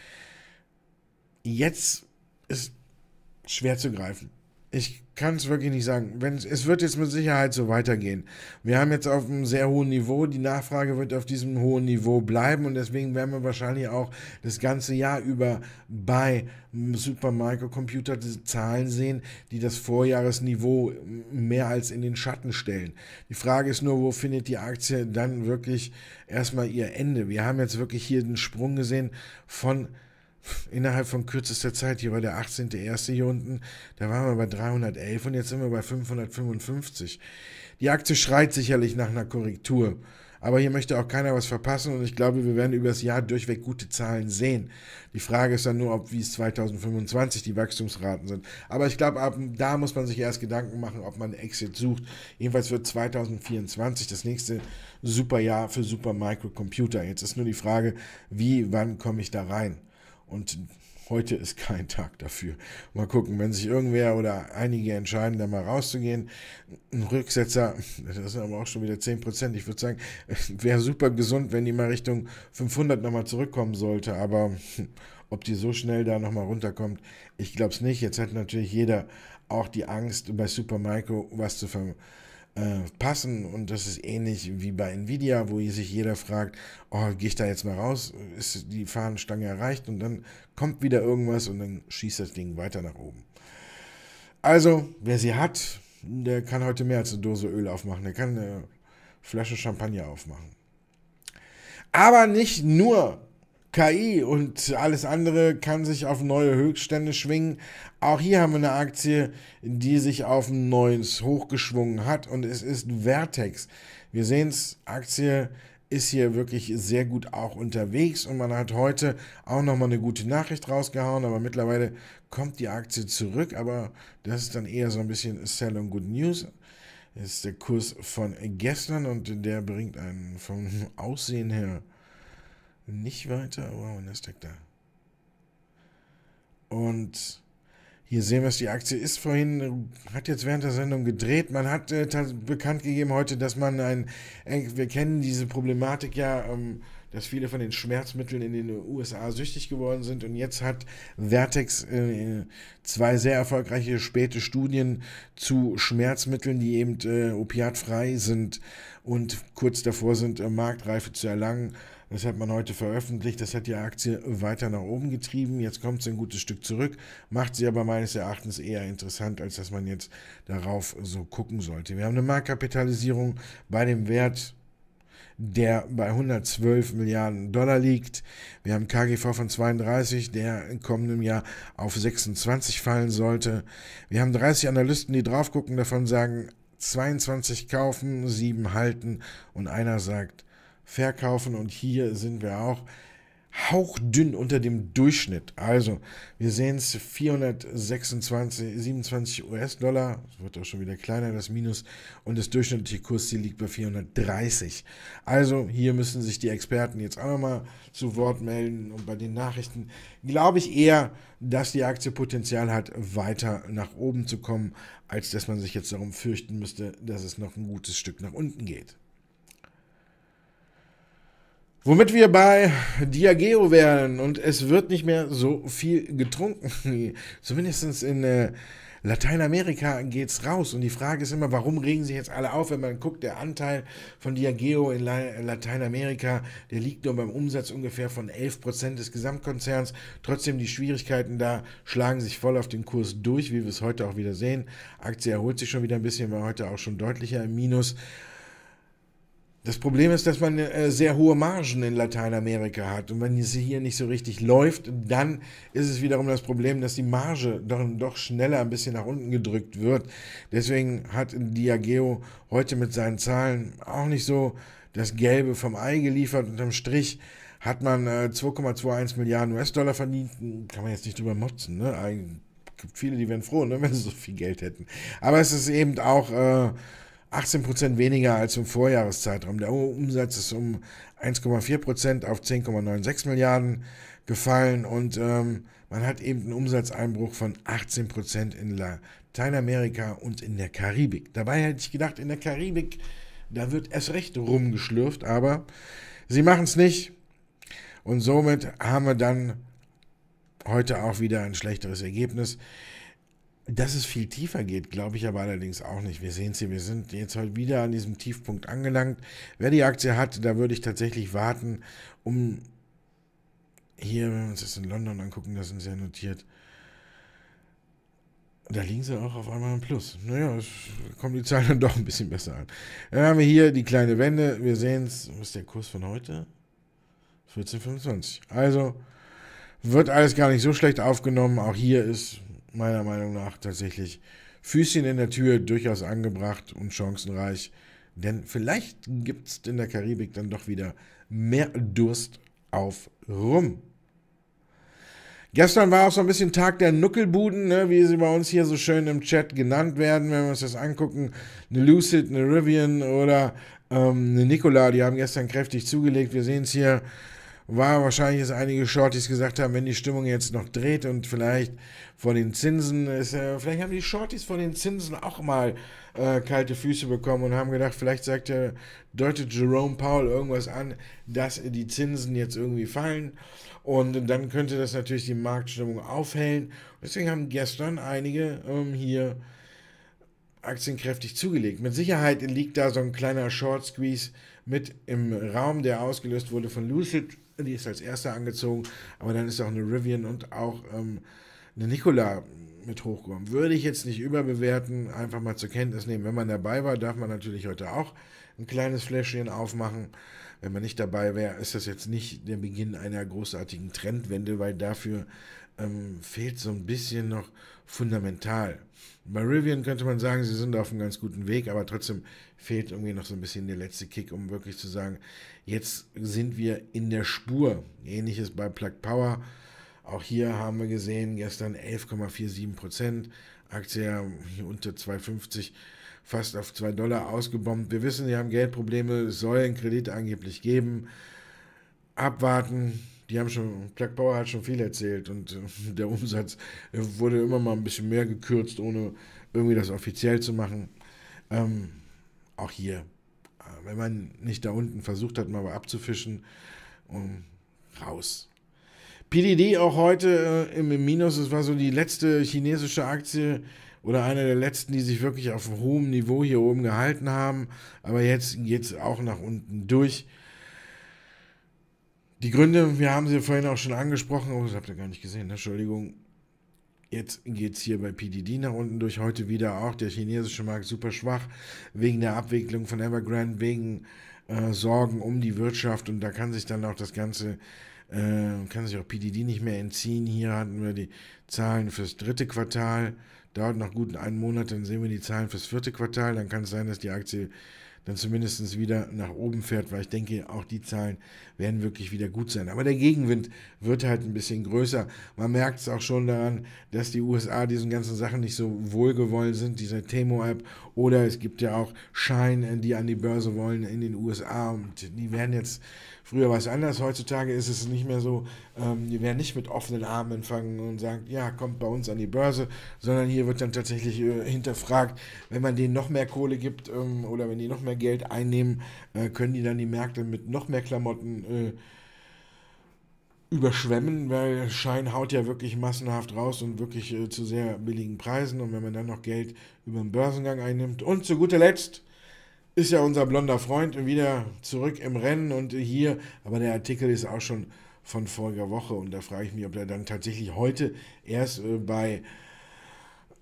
[SPEAKER 1] Jetzt ist schwer zu greifen. Ich kann es wirklich nicht sagen. Wenn es, es wird jetzt mit Sicherheit so weitergehen. Wir haben jetzt auf einem sehr hohen Niveau, die Nachfrage wird auf diesem hohen Niveau bleiben und deswegen werden wir wahrscheinlich auch das ganze Jahr über bei Supermicro Computer Zahlen sehen, die das Vorjahresniveau mehr als in den Schatten stellen. Die Frage ist nur, wo findet die Aktie dann wirklich erstmal ihr Ende? Wir haben jetzt wirklich hier den Sprung gesehen von innerhalb von kürzester Zeit. Hier war der achtzehnte erste hier unten, da waren wir bei dreihundertelf und jetzt sind wir bei fünfhundertfünfundfünfzig. Die Aktie schreit sicherlich nach einer Korrektur, aber hier möchte auch keiner was verpassen und ich glaube, wir werden über das Jahr durchweg gute Zahlen sehen. Die Frage ist dann nur, ob wie es zweitausendfünfundzwanzig die Wachstumsraten sind. Aber ich glaube, ab da muss man sich erst Gedanken machen, ob man einen Exit sucht. Jedenfalls wird zweitausendvierundzwanzig das nächste Superjahr für Supermicro Computer. Jetzt ist nur die Frage, wie, wann komme ich da rein? Und heute ist kein Tag dafür. Mal gucken, wenn sich irgendwer oder einige entscheiden, da mal rauszugehen. Ein Rücksetzer, das sind aber auch schon wieder zehn Prozent. Ich würde sagen, wäre super gesund, wenn die mal Richtung fünfhundert nochmal zurückkommen sollte. Aber ob die so schnell da nochmal runterkommt, ich glaube es nicht. Jetzt hat natürlich jeder auch die Angst, bei Supermicro was zu ver Äh, passen und das ist ähnlich wie bei Nvidia, wo sich jeder fragt, oh, gehe ich da jetzt mal raus, ist die Fahnenstange erreicht und dann kommt wieder irgendwas und dann schießt das Ding weiter nach oben. Also, wer sie hat, der kann heute mehr als eine Dose Öl aufmachen, der kann eine Flasche Champagner aufmachen. Aber nicht nur K I und alles andere kann sich auf neue Höchststände schwingen. Auch hier haben wir eine Aktie, die sich auf ein neues Hoch geschwungen hat und es ist Vertex. Wir sehen es, Aktie ist hier wirklich sehr gut auch unterwegs und man hat heute auch nochmal eine gute Nachricht rausgehauen, aber mittlerweile kommt die Aktie zurück, aber das ist dann eher so ein bisschen Sell on Good News. Das ist der Kurs von gestern und der bringt einen vom Aussehen her nicht weiter. Wow, was ist da? Und hier sehen wir es, die Aktie ist vorhin, hat jetzt während der Sendung gedreht. Man hat äh, bekannt gegeben heute, dass man ein, äh, wir kennen diese Problematik ja, ähm, dass viele von den Schmerzmitteln in den U S A süchtig geworden sind. Und jetzt hat Vertex äh, zwei sehr erfolgreiche späte Studien zu Schmerzmitteln, die eben äh, opiatfrei sind und kurz davor sind, äh, Marktreife zu erlangen. Das hat man heute veröffentlicht, das hat die Aktie weiter nach oben getrieben. Jetzt kommt sie ein gutes Stück zurück, macht sie aber meines Erachtens eher interessant, als dass man jetzt darauf so gucken sollte. Wir haben eine Marktkapitalisierung bei dem Wert, der bei hundertzwölf Milliarden Dollar liegt. Wir haben K G V von zweiunddreißig, der im kommenden Jahr auf sechsundzwanzig fallen sollte. Wir haben dreißig Analysten, die drauf gucken, davon sagen zweiundzwanzig kaufen, sieben halten und einer sagt verkaufen und hier sind wir auch hauchdünn unter dem Durchschnitt. Also, wir sehen es vierhundertsechsundzwanzig, siebenundzwanzig U S-Dollar, das wird auch schon wieder kleiner, das Minus, und das durchschnittliche Kursziel liegt bei vierhundertdreißig. Also, hier müssen sich die Experten jetzt auch nochmal zu Wort melden und bei den Nachrichten glaube ich eher, dass die Aktie Potenzial hat, weiter nach oben zu kommen, als dass man sich jetzt darum fürchten müsste, dass es noch ein gutes Stück nach unten geht. Womit wir bei Diageo wären und es wird nicht mehr so viel getrunken. Zumindest in äh, Lateinamerika geht es raus und die Frage ist immer, warum regen sich jetzt alle auf, wenn man guckt, der Anteil von Diageo in La- Lateinamerika, der liegt nur beim Umsatz ungefähr von elf Prozent des Gesamtkonzerns. Trotzdem die Schwierigkeiten da schlagen sich voll auf den Kurs durch, wie wir es heute auch wieder sehen. Aktie erholt sich schon wieder ein bisschen, war heute auch schon deutlicher im Minus. Das Problem ist, dass man äh, sehr hohe Margen in Lateinamerika hat. Und wenn es hier nicht so richtig läuft, dann ist es wiederum das Problem, dass die Marge doch, doch schneller ein bisschen nach unten gedrückt wird. Deswegen hat Diageo heute mit seinen Zahlen auch nicht so das Gelbe vom Ei geliefert. Unterm Strich hat man äh, zwei Komma einundzwanzig Milliarden U S-Dollar verdient. Kann man jetzt nicht drüber motzen, ne? Es gibt viele, die wären froh, ne, wenn sie so viel Geld hätten. Aber es ist eben auch Äh, achtzehn Prozent weniger als im Vorjahreszeitraum. Der Umsatz ist um eins Komma vier Prozent auf zehn Komma sechsundneunzig Milliarden gefallen und ähm, man hat eben einen Umsatzeinbruch von achtzehn Prozent in Lateinamerika und in der Karibik. Dabei hätte ich gedacht, in der Karibik, da wird erst recht rumgeschlürft, aber sie machen es nicht und somit haben wir dann heute auch wieder ein schlechteres Ergebnis. Dass es viel tiefer geht, glaube ich aber allerdings auch nicht. Wir sehen es hier, wir sind jetzt heute wieder an diesem Tiefpunkt angelangt. Wer die Aktie hat, da würde ich tatsächlich warten, um hier, wenn wir uns das in London angucken, das sind sie ja notiert, da liegen sie auch auf einmal im Plus. Naja, es kommen die Zahlen dann doch ein bisschen besser an. Dann haben wir hier die kleine Wende, wir sehen es, was ist der Kurs von heute? vierzehn Komma fünfundzwanzig. Also wird alles gar nicht so schlecht aufgenommen. Auch hier ist meiner Meinung nach tatsächlich Füßchen in der Tür durchaus angebracht und chancenreich, denn vielleicht gibt es in der Karibik dann doch wieder mehr Durst auf Rum. Gestern war auch so ein bisschen Tag der Nuckelbuden, ne, wie sie bei uns hier so schön im Chat genannt werden, wenn wir uns das angucken. Eine Lucid, eine Rivian oder ähm, eine Nikola, die haben gestern kräftig zugelegt. Wir sehen es hier. War wahrscheinlich, dass einige Shorties gesagt haben, wenn die Stimmung jetzt noch dreht und vielleicht vor den Zinsen, ist, äh, vielleicht haben die Shorties vor den Zinsen auch mal äh, kalte Füße bekommen und haben gedacht, vielleicht sagt der, deutet Jerome Powell irgendwas an, dass die Zinsen jetzt irgendwie fallen und dann könnte das natürlich die Marktstimmung aufhellen. Deswegen haben gestern einige ähm, hier Aktien kräftig zugelegt. Mit Sicherheit liegt da so ein kleiner Short Squeeze mit im Raum, der ausgelöst wurde von Lucid. Die ist als erster angezogen, aber dann ist auch eine Rivian und auch ähm, eine Nikola mit hochgekommen. Würde ich jetzt nicht überbewerten, einfach mal zur Kenntnis nehmen. Wenn man dabei war, darf man natürlich heute auch ein kleines Fläschchen aufmachen. Wenn man nicht dabei wäre, ist das jetzt nicht der Beginn einer großartigen Trendwende, weil dafür ähm, fehlt so ein bisschen noch fundamental. Bei Rivian könnte man sagen, sie sind auf einem ganz guten Weg, aber trotzdem fehlt irgendwie noch so ein bisschen der letzte Kick, um wirklich zu sagen, jetzt sind wir in der Spur. Ähnliches bei Plug Power. Auch hier haben wir gesehen, gestern elf Komma siebenundvierzig Prozent, Aktie hier unter zwei fünfzig, fast auf zwei Dollar ausgebombt. Wir wissen, sie haben Geldprobleme, es soll einen Kredit angeblich geben. Abwarten. Die haben schon, Plug Power hat schon viel erzählt und äh, der Umsatz wurde immer mal ein bisschen mehr gekürzt, ohne irgendwie das offiziell zu machen. Ähm, auch hier, wenn man nicht da unten versucht hat, mal abzufischen, um, raus. P D D auch heute äh, im Minus, es war so die letzte chinesische Aktie oder eine der letzten, die sich wirklich auf hohem Niveau hier oben gehalten haben, aber jetzt geht es auch nach unten durch. Die Gründe, wir haben sie vorhin auch schon angesprochen, oh, das habt ihr gar nicht gesehen, Entschuldigung. Jetzt geht es hier bei P D D nach unten durch, heute wieder auch der chinesische Markt super schwach, wegen der Abwicklung von Evergrande, wegen äh, Sorgen um die Wirtschaft und da kann sich dann auch das Ganze, äh, kann sich auch P D D nicht mehr entziehen. Hier hatten wir die Zahlen fürs dritte Quartal, dauert noch gut einen Monat, dann sehen wir die Zahlen fürs vierte Quartal, dann kann es sein, dass die Aktie dann zumindest wieder nach oben fährt, weil ich denke, auch die Zahlen werden wirklich wieder gut sein. Aber der Gegenwind wird halt ein bisschen größer. Man merkt es auch schon daran, dass die U S A diesen ganzen Sachen nicht so wohlgewollen sind, diese Temo-App. Oder es gibt ja auch Shine, die an die Börse wollen in den U S A. Und die werden jetzt, früher war es anders, heutzutage ist es nicht mehr so, ähm, die werden nicht mit offenen Armen empfangen und sagen, ja, kommt bei uns an die Börse, sondern hier wird dann tatsächlich äh, hinterfragt, wenn man denen noch mehr Kohle gibt ähm, oder wenn die noch mehr Geld einnehmen, äh, können die dann die Märkte mit noch mehr Klamotten äh, überschwemmen, weil Schein haut ja wirklich massenhaft raus und wirklich äh, zu sehr billigen Preisen und wenn man dann noch Geld über den Börsengang einnimmt. Und zu guter Letzt ist ja unser blonder Freund wieder zurück im Rennen und äh, hier, aber der Artikel ist auch schon von voriger Woche und da frage ich mich, ob er dann tatsächlich heute erst äh, bei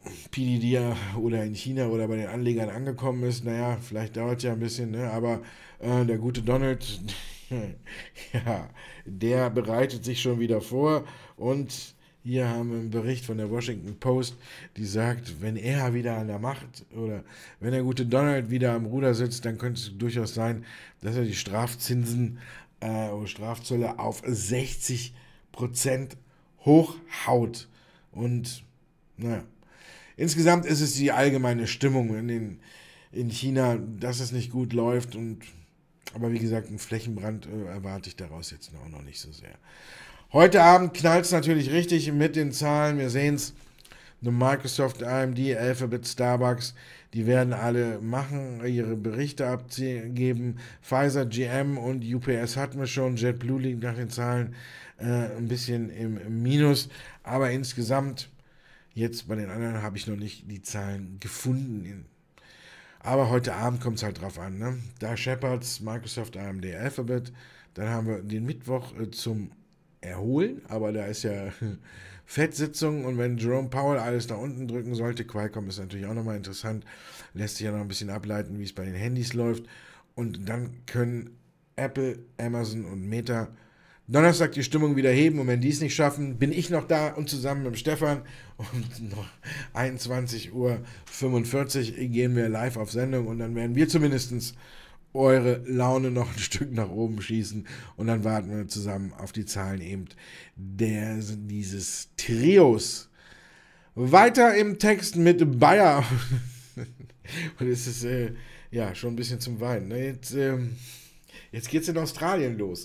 [SPEAKER 1] P D D oder in China oder bei den Anlegern angekommen ist. Naja, vielleicht dauert es ja ein bisschen, ne? Aber äh, der gute Donald, ja, der bereitet sich schon wieder vor. Und hier haben wir einen Bericht von der Washington Post, die sagt, wenn er wieder an der Macht oder wenn der gute Donald wieder am Ruder sitzt, dann könnte es durchaus sein, dass er die Strafzinsen äh, oder Strafzölle auf sechzig Prozent hochhaut. Und naja, insgesamt ist es die allgemeine Stimmung in, den, in China, dass es nicht gut läuft. Und, aber wie gesagt, einen Flächenbrand äh, erwarte ich daraus jetzt auch noch nicht so sehr. Heute Abend knallt es natürlich richtig mit den Zahlen. Wir sehen es. Microsoft, A M D, Alphabet, Starbucks, die werden alle machen, ihre Berichte abgeben. Pfizer, G M und U P S hatten wir schon. JetBlue liegt nach den Zahlen äh, ein bisschen im Minus. Aber insgesamt, jetzt bei den anderen habe ich noch nicht die Zahlen gefunden. Aber heute Abend kommt es halt drauf an. Ne? Da Shepherds, Microsoft, A M D, Alphabet. Dann haben wir den Mittwoch äh, zum Erholen. Aber da ist ja Fettsitzung. Und wenn Jerome Powell alles nach unten drücken sollte, Qualcomm ist natürlich auch nochmal interessant. Lässt sich ja noch ein bisschen ableiten, wie es bei den Handys läuft. Und dann können Apple, Amazon und Meta Donnerstag die Stimmung wieder heben, und wenn die es nicht schaffen, bin ich noch da und zusammen mit dem Stefan und noch einundzwanzig Uhr fünfundvierzig gehen wir live auf Sendung, und dann werden wir zumindest eure Laune noch ein Stück nach oben schießen, und dann warten wir zusammen auf die Zahlen eben der, dieses Trios. Weiter im Text mit Bayer. Und es ist äh, ja schon ein bisschen zum Weinen. Ne? Jetzt, ähm, jetzt geht es in Australien los.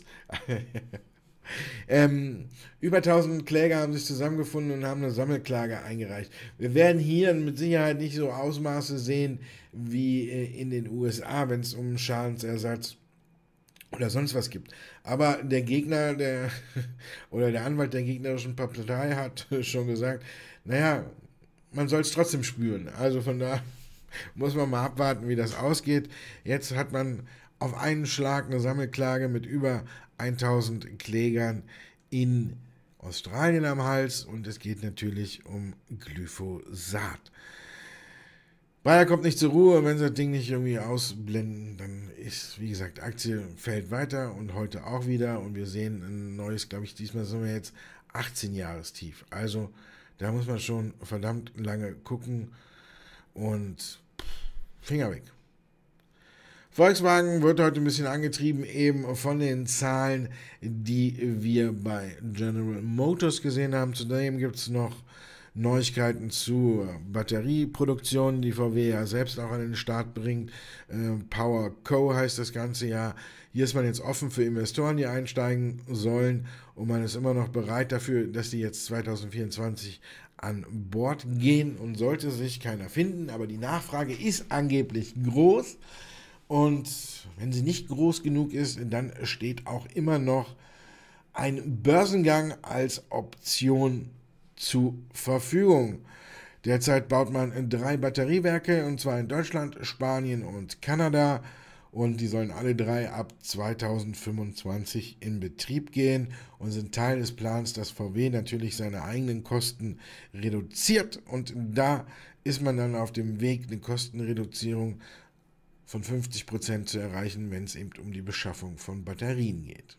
[SPEAKER 1] Ähm, über tausend Kläger haben sich zusammengefunden und haben eine Sammelklage eingereicht. Wir werden hier mit Sicherheit nicht so Ausmaße sehen wie in den U S A, wenn es um Schadensersatz oder sonst was gibt. Aber der Gegner, der oder der Anwalt der gegnerischen Partei hat schon gesagt, naja, man soll es trotzdem spüren. Also von da muss man mal abwarten, wie das ausgeht. Jetzt hat man auf einen Schlag eine Sammelklage mit über tausend Klägern in Australien am Hals, und es geht natürlich um Glyphosat. Bayer kommt nicht zur Ruhe, und wenn sie das Ding nicht irgendwie ausblenden, dann ist, wie gesagt, Aktie fällt weiter und heute auch wieder, und wir sehen ein neues, glaube ich, diesmal sind wir jetzt achtzehn Jahrestief. Also da muss man schon verdammt lange gucken, und Finger weg. Volkswagen wird heute ein bisschen angetrieben eben von den Zahlen, die wir bei General Motors gesehen haben. Zudem gibt es noch Neuigkeiten zu Batterieproduktion, die V W ja selbst auch an den Start bringt. Power Co. heißt das Ganze ja. Hier ist man jetzt offen für Investoren, die einsteigen sollen, und man ist immer noch bereit dafür, dass die jetzt zwanzig vierundzwanzig an Bord gehen, und sollte sich keiner finden. Aber die Nachfrage ist angeblich groß. Und wenn sie nicht groß genug ist, dann steht auch immer noch ein Börsengang als Option zur Verfügung. Derzeit baut man drei Batteriewerke, und zwar in Deutschland, Spanien und Kanada. Und die sollen alle drei ab zweitausendfünfundzwanzig in Betrieb gehen und sind Teil des Plans, dass V W natürlich seine eigenen Kosten reduziert. Und da ist man dann auf dem Weg, eine Kostenreduzierung von fünfzig Prozent zu erreichen, wenn es eben um die Beschaffung von Batterien geht.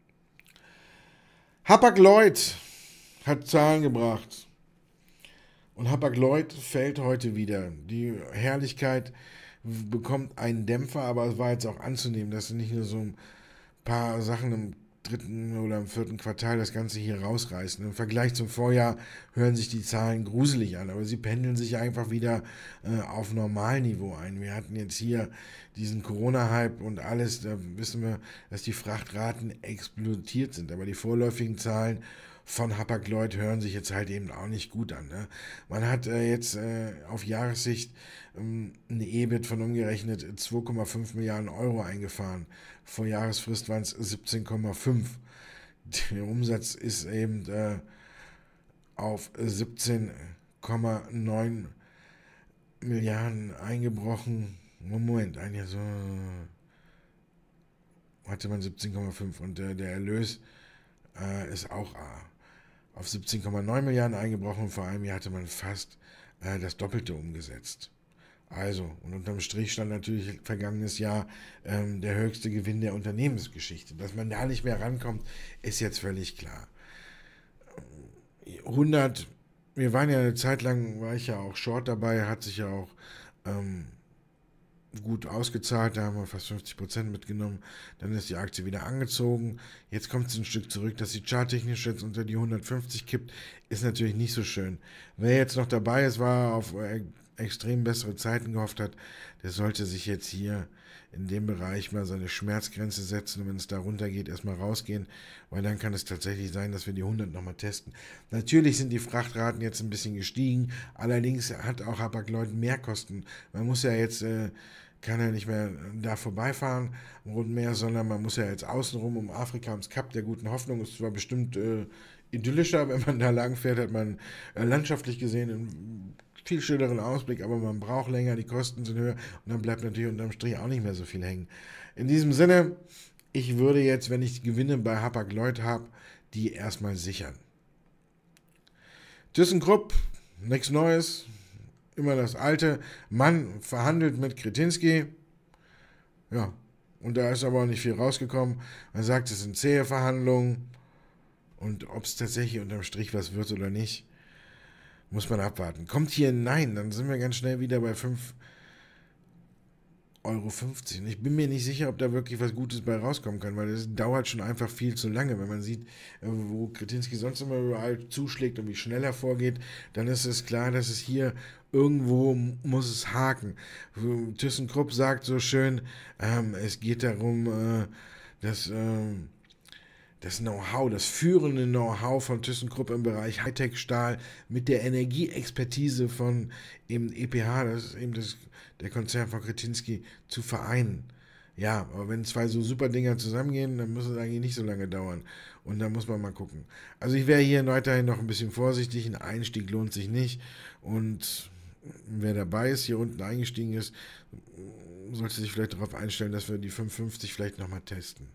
[SPEAKER 1] Hapag-Lloyd hat Zahlen gebracht. Und Hapag-Lloyd fällt heute wieder. Die Herrlichkeit bekommt einen Dämpfer, aber es war jetzt auch anzunehmen, dass nicht nur so ein paar Sachen im dritten oder im vierten Quartal das Ganze hier rausreißen. Im Vergleich zum Vorjahr hören sich die Zahlen gruselig an, aber sie pendeln sich einfach wieder äh, auf Normalniveau ein. Wir hatten jetzt hier diesen Corona-Hype und alles, da wissen wir, dass die Frachtraten explodiert sind, aber die vorläufigen Zahlen von Hapag-Lloyd hören sich jetzt halt eben auch nicht gut an. Ne? Man hat äh, jetzt äh, auf Jahressicht ähm, eine E B I T von umgerechnet zwei Komma fünf Milliarden Euro eingefahren. Vor Jahresfrist waren es siebzehn Komma fünf. Der Umsatz ist eben äh, auf siebzehn Komma neun Milliarden eingebrochen. Moment, ein Jahr so hatte man siebzehn Komma fünf, und äh, der Erlös äh, ist auch äh, auf siebzehn Komma neun Milliarden eingebrochen. Vor einem Jahr hatte man fast äh, das Doppelte umgesetzt. Also, und unterm Strich stand natürlich vergangenes Jahr ähm, der höchste Gewinn der Unternehmensgeschichte. Dass man da nicht mehr rankommt, ist jetzt völlig klar. hundert, wir waren ja eine Zeit lang, war ich ja auch Short dabei, hat sich ja auch ähm, gut ausgezahlt, da haben wir fast fünfzig Prozent mitgenommen, dann ist die Aktie wieder angezogen, jetzt kommt es ein Stück zurück, dass sie charttechnisch jetzt unter die hundertfünfzig kippt, ist natürlich nicht so schön. Wer jetzt noch dabei ist, war auf äh, extrem bessere Zeiten gehofft hat, der sollte sich jetzt hier in dem Bereich mal seine Schmerzgrenze setzen und wenn es da runter geht, erstmal rausgehen, weil dann kann es tatsächlich sein, dass wir die hundert nochmal testen. Natürlich sind die Frachtraten jetzt ein bisschen gestiegen, allerdings hat auch Hapag-Lloyd mehr Kosten. Man muss ja jetzt, äh, kann ja nicht mehr da vorbeifahren am Roten Meer, sondern man muss ja jetzt außenrum um Afrika, ums Kap der Guten Hoffnung, ist zwar bestimmt äh, idyllischer, wenn man da lang fährt, hat man äh, landschaftlich gesehen einen viel schöneren Ausblick, aber man braucht länger, die Kosten sind höher und dann bleibt natürlich unterm Strich auch nicht mehr so viel hängen. In diesem Sinne, ich würde jetzt, wenn ich Gewinne bei Hapag-Lloyd habe, die erstmal sichern. ThyssenKrupp, nichts Neues, immer das Alte. Mann verhandelt mit Kretinsky, ja, und da ist aber auch nicht viel rausgekommen. Man sagt, es sind zähe Verhandlungen und ob es tatsächlich unterm Strich was wird oder nicht, muss man abwarten. Kommt hier ein Nein, dann sind wir ganz schnell wieder bei fünf Euro fünfzig. Und ich bin mir nicht sicher, ob da wirklich was Gutes bei rauskommen kann, weil es dauert schon einfach viel zu lange. Wenn man sieht, wo Kretinsky sonst immer überall zuschlägt und wie schnell er vorgeht, dann ist es klar, dass es hier irgendwo muss es haken. ThyssenKrupp sagt so schön, ähm, es geht darum, äh, dass ähm, das Know-how, das führende Know-how von ThyssenKrupp im Bereich Hightech-Stahl mit der Energieexpertise von eben E P H, das ist eben das, der Konzern von Kretinsky, zu vereinen. Ja, aber wenn zwei so super Dinger zusammengehen, dann muss es eigentlich nicht so lange dauern. Und da muss man mal gucken. Also ich wäre hier weiterhin noch ein bisschen vorsichtig. Ein Einstieg lohnt sich nicht. Und wer dabei ist, hier unten eingestiegen ist, sollte sich vielleicht darauf einstellen, dass wir die fünfhundertfünfzig vielleicht nochmal testen.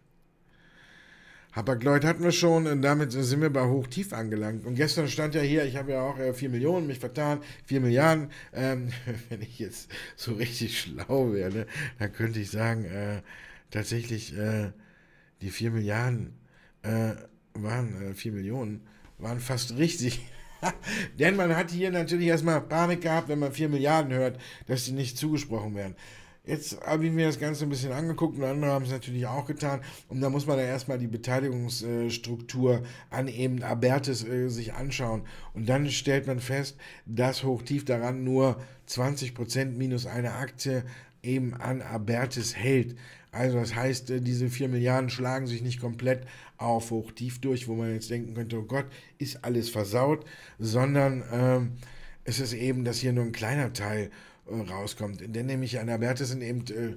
[SPEAKER 1] Hapag-Lloyd hatten wir schon und damit sind wir bei Hochtief angelangt. Und gestern stand ja hier, ich habe ja auch äh, vier Millionen mich vertan, vier Milliarden. Ähm, wenn ich jetzt so richtig schlau wäre, dann könnte ich sagen, äh, tatsächlich äh, die vier Milliarden äh, waren, äh, vier Millionen, waren fast richtig. Denn man hat hier natürlich erstmal Panik gehabt, wenn man vier Milliarden hört, dass die nicht zugesprochen werden. Jetzt habe ich mir das Ganze ein bisschen angeguckt und andere haben es natürlich auch getan. Und da muss man ja erstmal die Beteiligungsstruktur an eben Abertis äh, sich anschauen. Und dann stellt man fest, dass Hochtief daran nur zwanzig Prozent minus eine Aktie eben an Abertis hält. Also das heißt, äh, diese vier Milliarden schlagen sich nicht komplett auf Hochtief durch, wo man jetzt denken könnte, oh Gott, ist alles versaut, sondern ähm, es ist eben, dass hier nur ein kleiner Teil rauskommt. Denn nämlich an Abertis sind eben äh,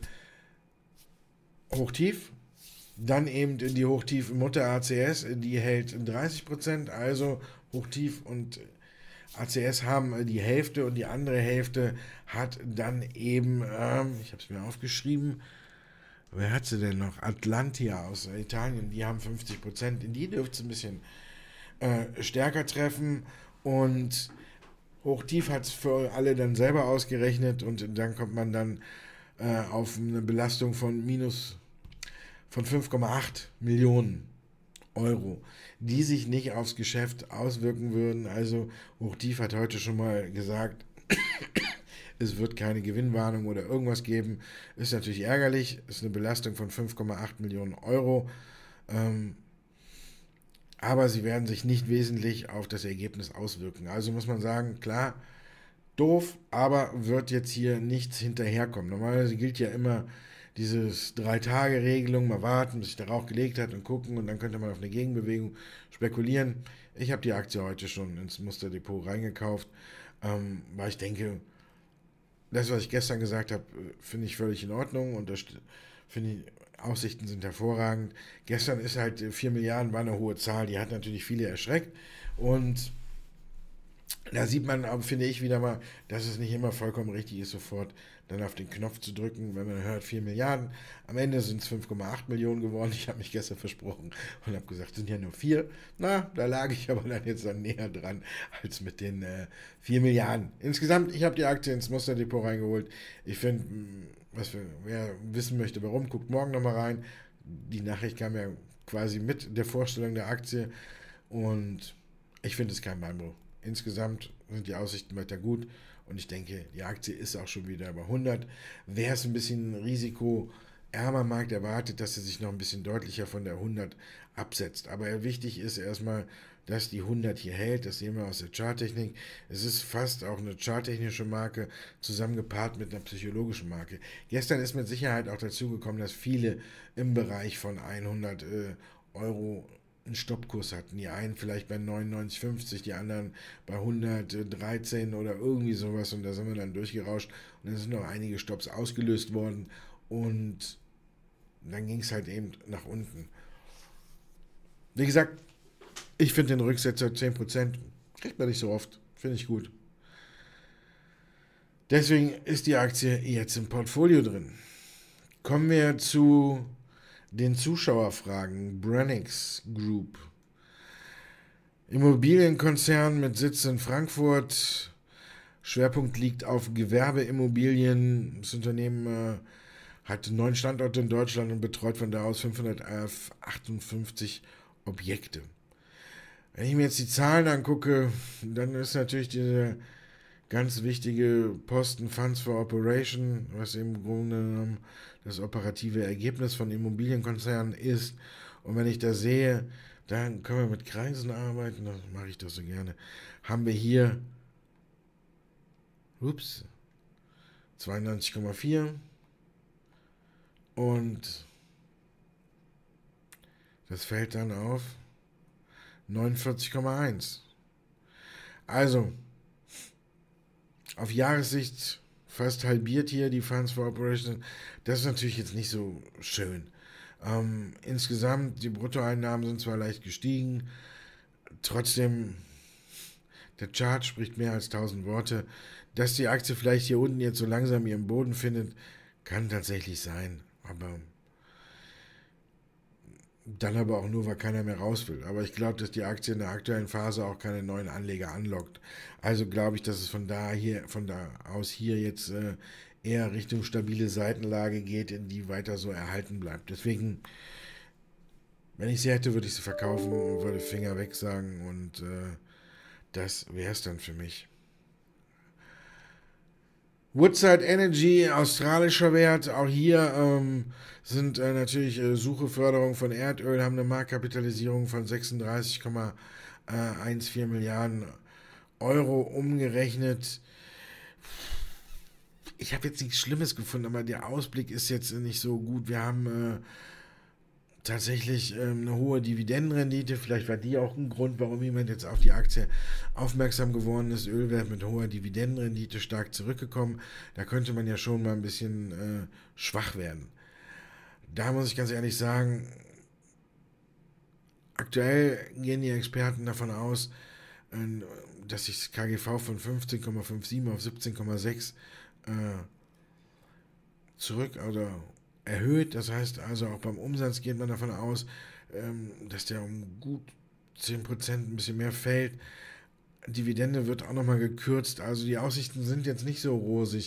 [SPEAKER 1] Hochtief, dann eben die Hochtief-Mutter A C S, die hält dreißig Prozent, also Hochtief und A C S haben die Hälfte und die andere Hälfte hat dann eben, ähm, ich habe es mir aufgeschrieben, wer hat sie denn noch? Atlantia aus Italien, die haben fünfzig Prozent, in die dürfte es ein bisschen äh, stärker treffen und Hochtief hat es für alle dann selber ausgerechnet und dann kommt man dann äh, auf eine Belastung von minus von fünf Komma acht Millionen Euro, die sich nicht aufs Geschäft auswirken würden. Also Hochtief hat heute schon mal gesagt, es wird keine Gewinnwarnung oder irgendwas geben. Ist natürlich ärgerlich, ist eine Belastung von fünf Komma acht Millionen Euro. Ähm, aber sie werden sich nicht wesentlich auf das Ergebnis auswirken. Also muss man sagen, klar, doof, aber wird jetzt hier nichts hinterherkommen. Normalerweise gilt ja immer dieses Drei-Tage-Regelung, mal warten, bis sich der Rauch gelegt hat und gucken und dann könnte man auf eine Gegenbewegung spekulieren. Ich habe die Aktie heute schon ins Musterdepot reingekauft, ähm, weil ich denke, das, was ich gestern gesagt habe, finde ich völlig in Ordnung und das finde ich, Aussichten sind hervorragend. Gestern ist halt vier Milliarden, war eine hohe Zahl, die hat natürlich viele erschreckt und Da sieht man, aber finde ich wieder mal, dass es nicht immer vollkommen richtig ist, sofort dann auf den Knopf zu drücken, wenn man hört vier Milliarden. Am Ende sind es fünf Komma acht Millionen geworden. Ich habe mich gestern versprochen und habe gesagt, es sind ja nur vier. Na, da lag ich aber dann jetzt dann näher dran als mit den äh, vier Milliarden. Insgesamt, ich habe die Aktie ins Musterdepot reingeholt. Ich finde, was für, wer wissen möchte, warum, guckt morgen nochmal rein. Die Nachricht kam ja quasi mit der Vorstellung der Aktie und ich finde es kein Beinbruch. Insgesamt sind die Aussichten weiter gut und ich denke, die Aktie ist auch schon wieder bei hundert. Wer es ein bisschen risikoärmer mag, erwartet, dass sie sich noch ein bisschen deutlicher von der hundert absetzt. Aber wichtig ist erstmal, dass die hundert hier hält. Das sehen wir aus der Charttechnik. Es ist fast auch eine charttechnische Marke zusammengepaart mit einer psychologischen Marke. Gestern ist mit Sicherheit auch dazu gekommen, dass viele im Bereich von hundert äh, Euro einen Stoppkurs hatten. Die einen vielleicht bei neunundneunzig fünfzig, die anderen bei hundertdreizehn oder irgendwie sowas und da sind wir dann durchgerauscht und dann sind noch einige Stopps ausgelöst worden und dann ging es halt eben nach unten. Wie gesagt, ich finde den Rücksetzer zehn Prozent, kriegt man nicht so oft, finde ich gut. Deswegen ist die Aktie jetzt im Portfolio drin. Kommen wir zu den Zuschauerfragen. Branicks Group. Immobilienkonzern mit Sitz in Frankfurt. Schwerpunkt liegt auf Gewerbeimmobilien. Das Unternehmen äh, hat neun Standorte in Deutschland und betreut von da aus fünfhundertachtundfünfzig Objekte. Wenn ich mir jetzt die Zahlen angucke, dann ist natürlich dieser ganz wichtige Posten Funds for Operation, was im Grunde genommen das operative Ergebnis von Immobilienkonzernen ist. Und wenn ich da sehe, dann können wir mit Kreisen arbeiten, das mache ich das so gerne, haben wir hier ups, zweiundneunzig Komma vier und das fällt dann auf neunundvierzig Komma eins. Also, auf Jahressicht fast halbiert hier die Funds for Operation. Das ist natürlich jetzt nicht so schön. Ähm, insgesamt, die Bruttoeinnahmen sind zwar leicht gestiegen, trotzdem, der Chart spricht mehr als tausend Worte. Dass die Aktie vielleicht hier unten jetzt so langsam ihren Boden findet, kann tatsächlich sein. Aber dann aber auch nur, weil keiner mehr raus will. Aber ich glaube, dass die Aktie in der aktuellen Phase auch keine neuen Anleger anlockt. Also glaube ich, dass es von da hier, von da aus hier jetzt äh, eher Richtung stabile Seitenlage geht, in die weiter so erhalten bleibt. Deswegen, wenn ich sie hätte, würde ich sie verkaufen und würde Finger weg sagen und äh, das wäre es dann für mich. Woodside Energy, australischer Wert, auch hier ähm, sind äh, natürlich äh, Suche, Förderung von Erdöl, haben eine Marktkapitalisierung von sechsunddreißig Komma vierzehn Milliarden Euro umgerechnet. Ich habe jetzt nichts Schlimmes gefunden, aber der Ausblick ist jetzt nicht so gut. Wir haben äh, tatsächlich ähm, eine hohe Dividendenrendite. Vielleicht war die auch ein Grund, warum jemand jetzt auf die Aktie aufmerksam geworden ist. Ölwert mit hoher Dividendenrendite stark zurückgekommen. Da könnte man ja schon mal ein bisschen äh, schwach werden. Da muss ich ganz ehrlich sagen, aktuell gehen die Experten davon aus, äh, dass sich das K G V von fünfzehn Komma siebenundfünfzig auf siebzehn Komma sechs äh, zurück oder erhöht. Das heißt also, auch beim Umsatz geht man davon aus, ähm, dass der um gut zehn Prozent ein bisschen mehr fällt. Dividende wird auch nochmal gekürzt. Also die Aussichten sind jetzt nicht so rosig.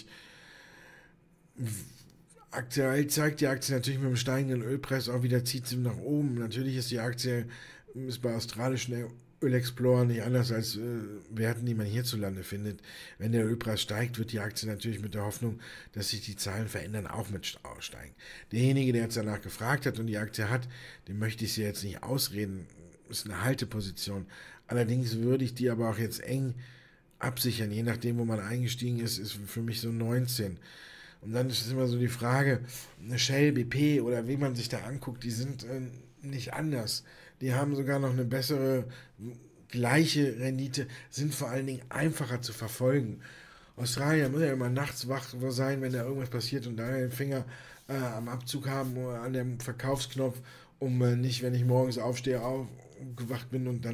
[SPEAKER 1] Aktuell zeigt die Aktie natürlich mit dem steigenden Ölpreis auch wieder, zieht sie nach oben. Natürlich ist die Aktie ist bei australischen Ölexplorer nicht anders als äh, Werten, die man hierzulande findet. Wenn der Ölpreis steigt, wird die Aktie natürlich mit der Hoffnung, dass sich die Zahlen verändern, auch mit aussteigen. Derjenige, der jetzt danach gefragt hat und die Aktie hat, dem möchte ich sie jetzt nicht ausreden, ist eine Halteposition. Allerdings würde ich die aber auch jetzt eng absichern, je nachdem, wo man eingestiegen ist, ist für mich so neunzehn. Und dann ist es immer so die Frage, eine Shell, B P oder wie man sich da anguckt, die sind äh, nicht anders. Die haben sogar noch eine bessere, gleiche Rendite, sind vor allen Dingen einfacher zu verfolgen. Australien muss ja immer nachts wach sein, wenn da irgendwas passiert und da den Finger äh, am Abzug haben oder an dem Verkaufsknopf, um äh, nicht, wenn ich morgens aufstehe, aufgewacht bin und dann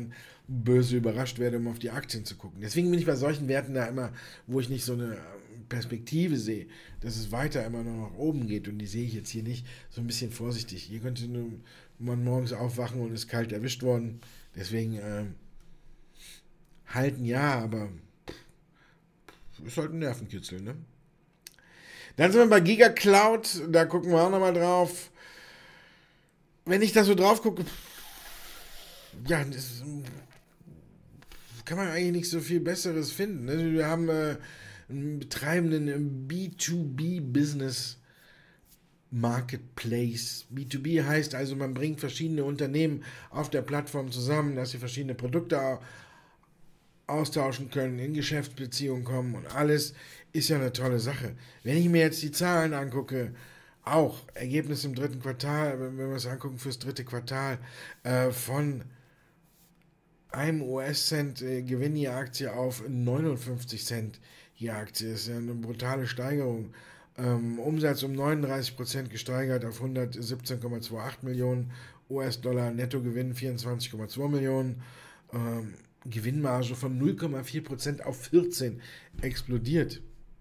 [SPEAKER 1] böse überrascht werde, um auf die Aktien zu gucken. Deswegen bin ich bei solchen Werten da immer, wo ich nicht so eine Perspektive sehe, dass es weiter immer noch nach oben geht, und die sehe ich jetzt hier nicht, so ein bisschen vorsichtig. Hier könnte man morgens aufwachen und ist kalt erwischt worden. Deswegen äh, halten ja, aber ist halt ein Nervenkitzel, ne? Dann sind wir bei Giga Cloud, da gucken wir auch nochmal drauf. Wenn ich da so drauf gucke, ja, das kann man eigentlich nicht so viel Besseres finden. Ne? Wir haben äh, einen betreibenden B zwei B-Business Marketplace. B zwei B heißt also, man bringt verschiedene Unternehmen auf der Plattform zusammen, dass sie verschiedene Produkte austauschen können, in Geschäftsbeziehungen kommen, und alles ist ja eine tolle Sache. Wenn ich mir jetzt die Zahlen angucke, auch Ergebnis im dritten Quartal, wenn wir uns angucken fürs dritte Quartal, äh, von einem U S-Cent äh, Gewinn je Aktie auf neunundfünfzig Cent je Aktie. Das ist ja eine brutale Steigerung. Ähm, Umsatz um neununddreißig Prozent gesteigert auf hundertsiebzehn Komma achtundzwanzig Millionen U S-Dollar, Nettogewinn vierundzwanzig Komma zwei Millionen, ähm, Gewinnmarge von null Komma vier Prozent auf vierzehn explodiert.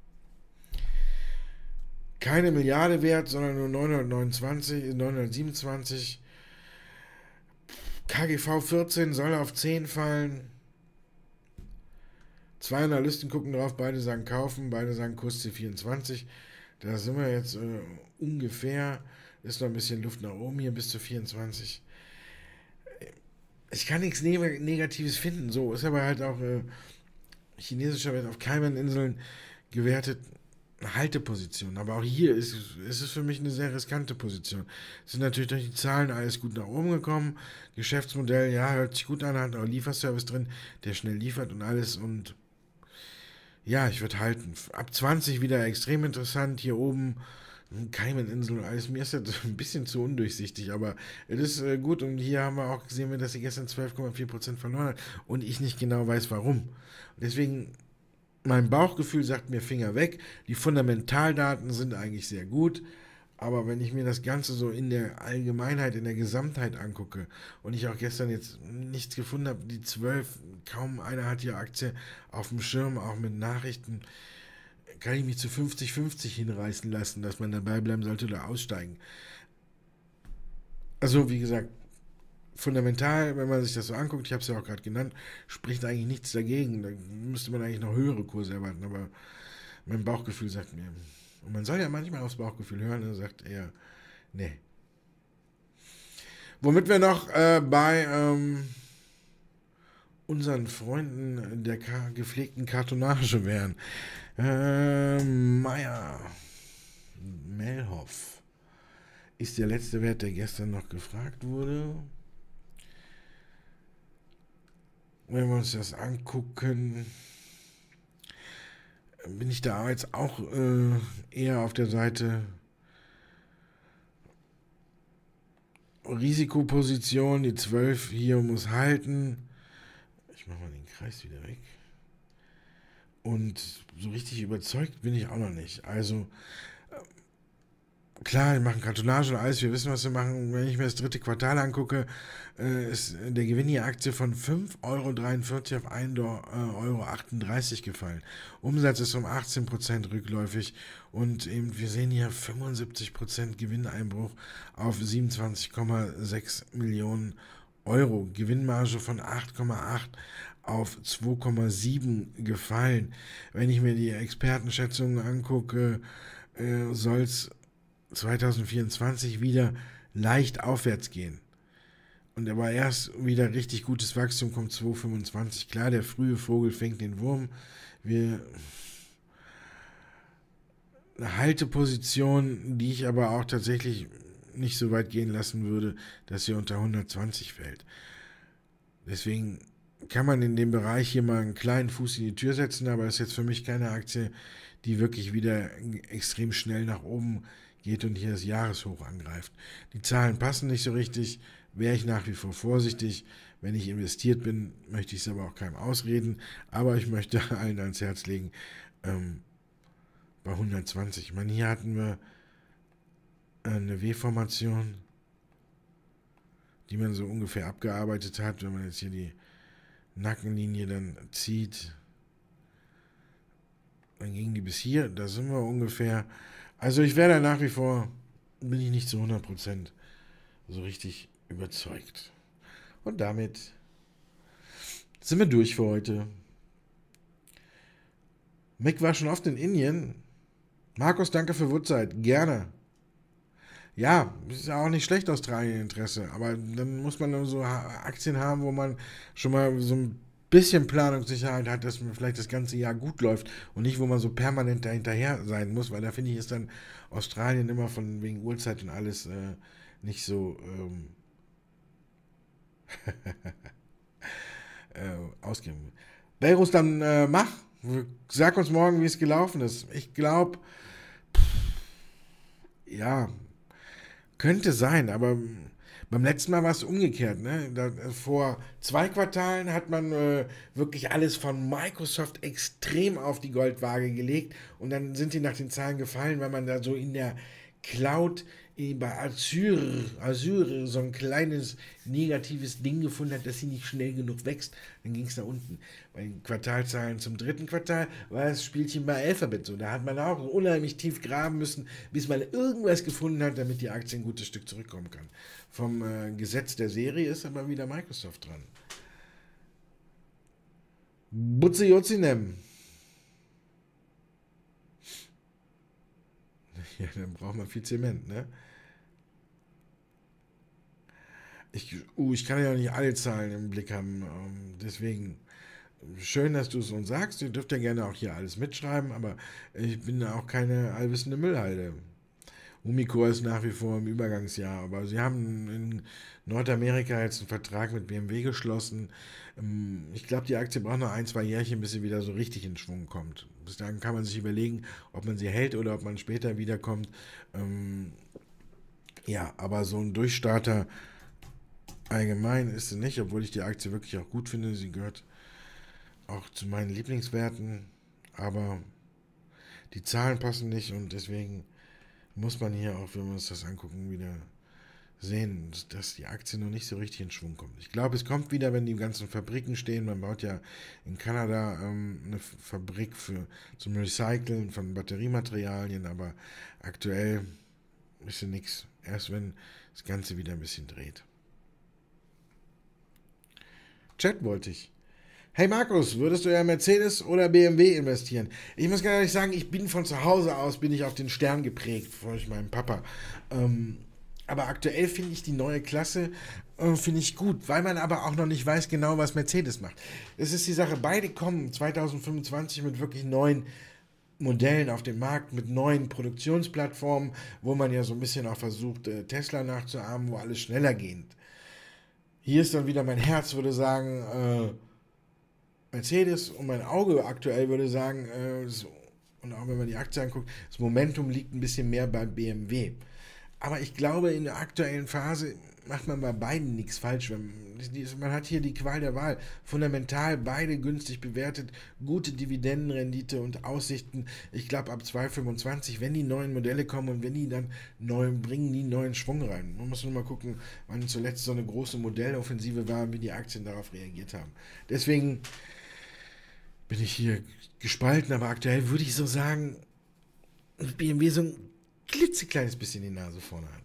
[SPEAKER 1] Keine Milliarde wert, sondern nur neunhundertneunundzwanzig, neunhundertsiebenundzwanzig. K G V vierzehn soll auf zehn fallen. Zwei Analysten gucken drauf, beide sagen kaufen, beide sagen Kurs C vierundzwanzig. Da sind wir jetzt äh, ungefähr, ist noch ein bisschen Luft nach oben hier bis zu vierundzwanzig. Ich kann nichts ne- Negatives finden, so ist aber halt auch äh, chinesischer Wert auf Cayman-Inseln gewertet. Halteposition, aber auch hier ist, ist es für mich eine sehr riskante Position. Es sind natürlich durch die Zahlen alles gut nach oben gekommen. Geschäftsmodell, ja, hört sich gut an, hat auch Lieferservice drin, der schnell liefert und alles, und ja, ich würde halten. Ab zwanzig wieder extrem interessant, hier oben Cayman-Inseln und alles. Mir ist das ein bisschen zu undurchsichtig, aber es ist äh, gut, und hier haben wir auch gesehen, dass sie gestern zwölf Komma vier Prozent verloren hat und ich nicht genau weiß, warum. Und deswegen, mein Bauchgefühl sagt mir Finger weg. Die Fundamentaldaten sind eigentlich sehr gut, aber wenn ich mir das Ganze so in der Allgemeinheit, in der Gesamtheit angucke, und ich auch gestern jetzt nichts gefunden habe, die zwölf, kaum einer hat hier Aktie auf dem Schirm, auch mit Nachrichten, kann ich mich zu fünfzig fünfzig hinreißen lassen, dass man dabei bleiben sollte oder aussteigen. Also wie gesagt, fundamental, wenn man sich das so anguckt, ich habe es ja auch gerade genannt, spricht eigentlich nichts dagegen. Da müsste man eigentlich noch höhere Kurse erwarten, aber mein Bauchgefühl sagt mir, und man soll ja manchmal aufs Bauchgefühl hören, er sagt eher, nee. Womit wir noch äh, bei ähm, unseren Freunden der ka- gepflegten Kartonage wären. Äh, Meier, Melhoff ist der letzte Wert, der gestern noch gefragt wurde. Wenn wir uns das angucken, bin ich da jetzt auch äh, eher auf der Seite Risikoposition. Die zwölf hier muss halten. Ich mache mal den Kreis wieder weg. Und so richtig überzeugt bin ich auch noch nicht. Also klar, wir machen Kartonage und alles, wir wissen, was wir machen. Wenn ich mir das dritte Quartal angucke, äh, ist der Gewinn je Aktie von fünf Komma dreiundvierzig Euro auf ein Euro achtunddreißig gefallen. Umsatz ist um achtzehn Prozent rückläufig, und eben wir sehen hier fünfundsiebzig Prozent Gewinneinbruch auf siebenundzwanzig Komma sechs Millionen Euro. Gewinnmarge von acht Komma acht auf zwei Komma sieben gefallen. Wenn ich mir die Expertenschätzungen angucke, äh, soll es zwanzig vierundzwanzig wieder leicht aufwärts gehen. Und aber erst wieder richtig gutes Wachstum kommt zwanzig fünfundzwanzig. Klar, der frühe Vogel fängt den Wurm. Wir eine Halteposition, die ich aber auch tatsächlich nicht so weit gehen lassen würde, dass sie unter hundertzwanzig fällt. Deswegen kann man in dem Bereich hier mal einen kleinen Fuß in die Tür setzen, aber das ist jetzt für mich keine Aktie, die wirklich wieder extrem schnell nach oben geht und hier das Jahreshoch angreift. Die Zahlen passen nicht so richtig, wäre ich nach wie vor vorsichtig. Wenn ich investiert bin, möchte ich es aber auch keinem ausreden, aber ich möchte allen ans Herz legen, ähm, bei hundertzwanzig. Ich meine, hier hatten wir eine W-Formation, die man so ungefähr abgearbeitet hat. Wenn man jetzt hier die Nackenlinie dann zieht, dann ging die bis hier, da sind wir ungefähr. Also ich werde nach wie vor, bin ich nicht zu hundert Prozent so richtig überzeugt. Und damit sind wir durch für heute. Mick war schon oft in Indien. Markus, danke für Woodside. Gerne. Ja, ist ja auch nicht schlecht, Australien-Interesse. Aber dann muss man nur so Aktien haben, wo man schon mal so ein bisschen Planungssicherheit hat, dass man vielleicht das ganze Jahr gut läuft und nicht, wo man so permanent dahinterher sein muss, weil da finde ich, ist dann Australien immer von wegen Uhrzeit und alles äh, nicht so ähm, äh, ausgeben. Beirut, dann äh, mach. Sag uns morgen, wie es gelaufen ist. Ich glaube, ja, könnte sein, aber beim letzten Mal war es umgekehrt. Ne? Da, vor zwei Quartalen hat man äh, wirklich alles von Microsoft extrem auf die Goldwaage gelegt und dann sind die nach den Zahlen gefallen, weil man da so in der Cloud bei Azure, Azure so ein kleines negatives Ding gefunden hat, dass sie nicht schnell genug wächst. Dann ging es nach unten. Bei den Quartalzahlen zum dritten Quartal war das Spielchen bei Alphabet so. Da hat man auch unheimlich tief graben müssen, bis man irgendwas gefunden hat, damit die Aktie ein gutes Stück zurückkommen kann. Vom äh, Gesetz der Serie ist aber wieder Microsoft dran. Butze Jozinem. Ja, dann braucht man viel Zement, ne? Ich, uh, ich kann ja nicht alle Zahlen im Blick haben, ähm, deswegen schön, dass du es uns sagst. Ihr dürft ja gerne auch hier alles mitschreiben, aber ich bin auch keine allwissende Müllhalde. Umicore ist nach wie vor im Übergangsjahr, aber sie haben in Nordamerika jetzt einen Vertrag mit B M W geschlossen. Ich glaube, die Aktie braucht noch ein, zwei Jährchen, bis sie wieder so richtig in Schwung kommt. Bis dahin kann man sich überlegen, ob man sie hält oder ob man später wiederkommt. Ja, aber so ein Durchstarter allgemein ist sie nicht, obwohl ich die Aktie wirklich auch gut finde. Sie gehört auch zu meinen Lieblingswerten, aber die Zahlen passen nicht und deswegen muss man hier auch, wenn wir uns das angucken, wieder sehen, dass die Aktie noch nicht so richtig in Schwung kommt. Ich glaube, es kommt wieder, wenn die ganzen Fabriken stehen. Man baut ja in Kanada ähm, eine Fabrik für, zum Recyceln von Batteriematerialien, aber aktuell ist sie nichts. Erst wenn das Ganze wieder ein bisschen dreht. Chat wollte ich. Hey Markus, würdest du ja Mercedes oder B M W investieren? Ich muss ganz ehrlich sagen, ich bin von zu Hause aus, bin ich auf den Stern geprägt, von meinem Papa. Ähm, aber aktuell finde ich die neue Klasse, äh, finde ich gut, weil man aber auch noch nicht weiß genau, was Mercedes macht. Es ist die Sache, beide kommen zwanzig fünfundzwanzig mit wirklich neuen Modellen auf den Markt, mit neuen Produktionsplattformen, wo man ja so ein bisschen auch versucht, äh, Tesla nachzuahmen, wo alles schneller geht. Hier ist dann wieder mein Herz, würde sagen, äh, Mercedes und mein Auge aktuell würde sagen, äh, so, und auch wenn man die Aktie anguckt, das Momentum liegt ein bisschen mehr bei B M W. Aber ich glaube, in der aktuellen Phase macht man bei beiden nichts falsch. Man hat hier die Qual der Wahl. Fundamental beide günstig bewertet, gute Dividendenrendite und Aussichten. Ich glaube, ab zwei Komma fünfundzwanzig, wenn die neuen Modelle kommen und wenn die dann neu, bringen die neuen Schwung rein. Man muss nur mal gucken, wann zuletzt so eine große Modelloffensive war und wie die Aktien darauf reagiert haben. Deswegen bin ich hier gespalten, aber aktuell würde ich so sagen, dass B M W so ein klitzekleines bisschen die Nase vorne hat.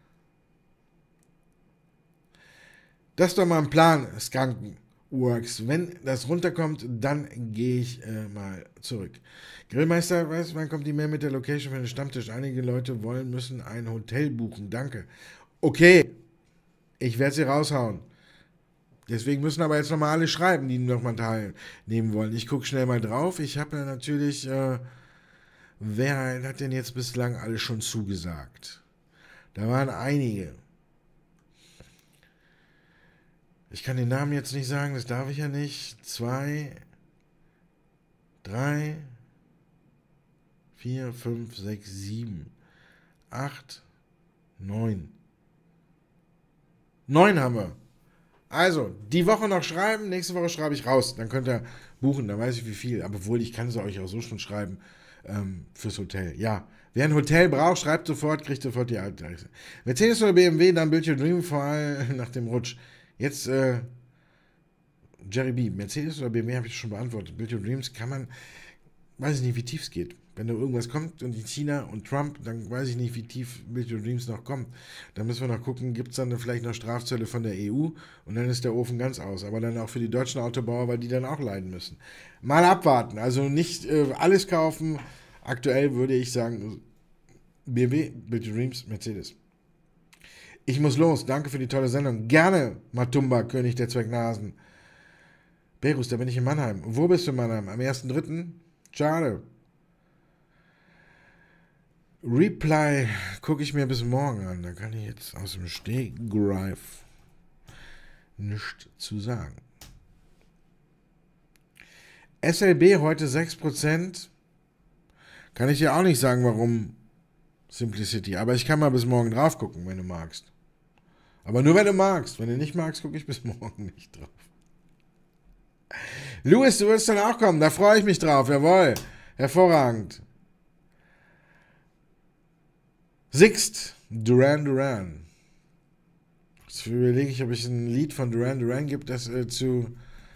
[SPEAKER 1] Das ist doch mal ein Plan, Skunkworks. Wenn das runterkommt, dann gehe ich äh, mal zurück. Grillmeister, weiß, wann kommt die Mail mit der Location für den Stammtisch? Einige Leute wollen, müssen ein Hotel buchen. Danke. Okay, ich werde sie raushauen. Deswegen müssen aber jetzt nochmal alle schreiben, die nochmal teilnehmen wollen. Ich gucke schnell mal drauf. Ich habe ja natürlich, äh, wer hat denn jetzt bislang alles schon zugesagt? Da waren einige. Ich kann den Namen jetzt nicht sagen, das darf ich ja nicht. Zwei, drei, vier, fünf, sechs, sieben, acht, neun. Neun haben wir. Also, die Woche noch schreiben, nächste Woche schreibe ich raus. Dann könnt ihr buchen, dann weiß ich wie viel. Aber obwohl, ich kann es euch auch so schon schreiben ähm, fürs Hotel. Ja, wer ein Hotel braucht, schreibt sofort, kriegt sofort die Adresse. Mercedes oder B M W, dann Build Your Dream, vor allem nach dem Rutsch. Jetzt äh, Jerry B., Mercedes oder B M W habe ich schon beantwortet. Build Your Dreams kann man, weiß ich nicht, wie tief es geht. Wenn da irgendwas kommt und in China und Trump, dann weiß ich nicht, wie tief Build Your Dreams noch kommt. Da müssen wir noch gucken, gibt es dann vielleicht noch Strafzölle von der E U und dann ist der Ofen ganz aus. Aber dann auch für die deutschen Autobauer, weil die dann auch leiden müssen. Mal abwarten, also nicht äh, alles kaufen. Aktuell würde ich sagen, B M W, Build Your Dreams, Mercedes. Ich muss los, danke für die tolle Sendung. Gerne, Matumba, König der Zwecknasen. Berus, da bin ich in Mannheim. Wo bist du in Mannheim? Am ersten dritten? Schade. Reply gucke ich mir bis morgen an. Da kann ich jetzt aus dem Stegreif nichts zu sagen. S L B heute sechs Prozent. Kann ich dir auch nicht sagen, warum Simplicity. Aber ich kann mal bis morgen drauf gucken, wenn du magst. Aber nur, wenn du magst. Wenn du nicht magst, gucke ich bis morgen nicht drauf. Louis, du wirst dann auch kommen. Da freue ich mich drauf. Jawohl. Hervorragend. Sixt, Duran Duran. Jetzt überlege ich, ob ich ein Lied von Duran Duran gibt, das äh, zu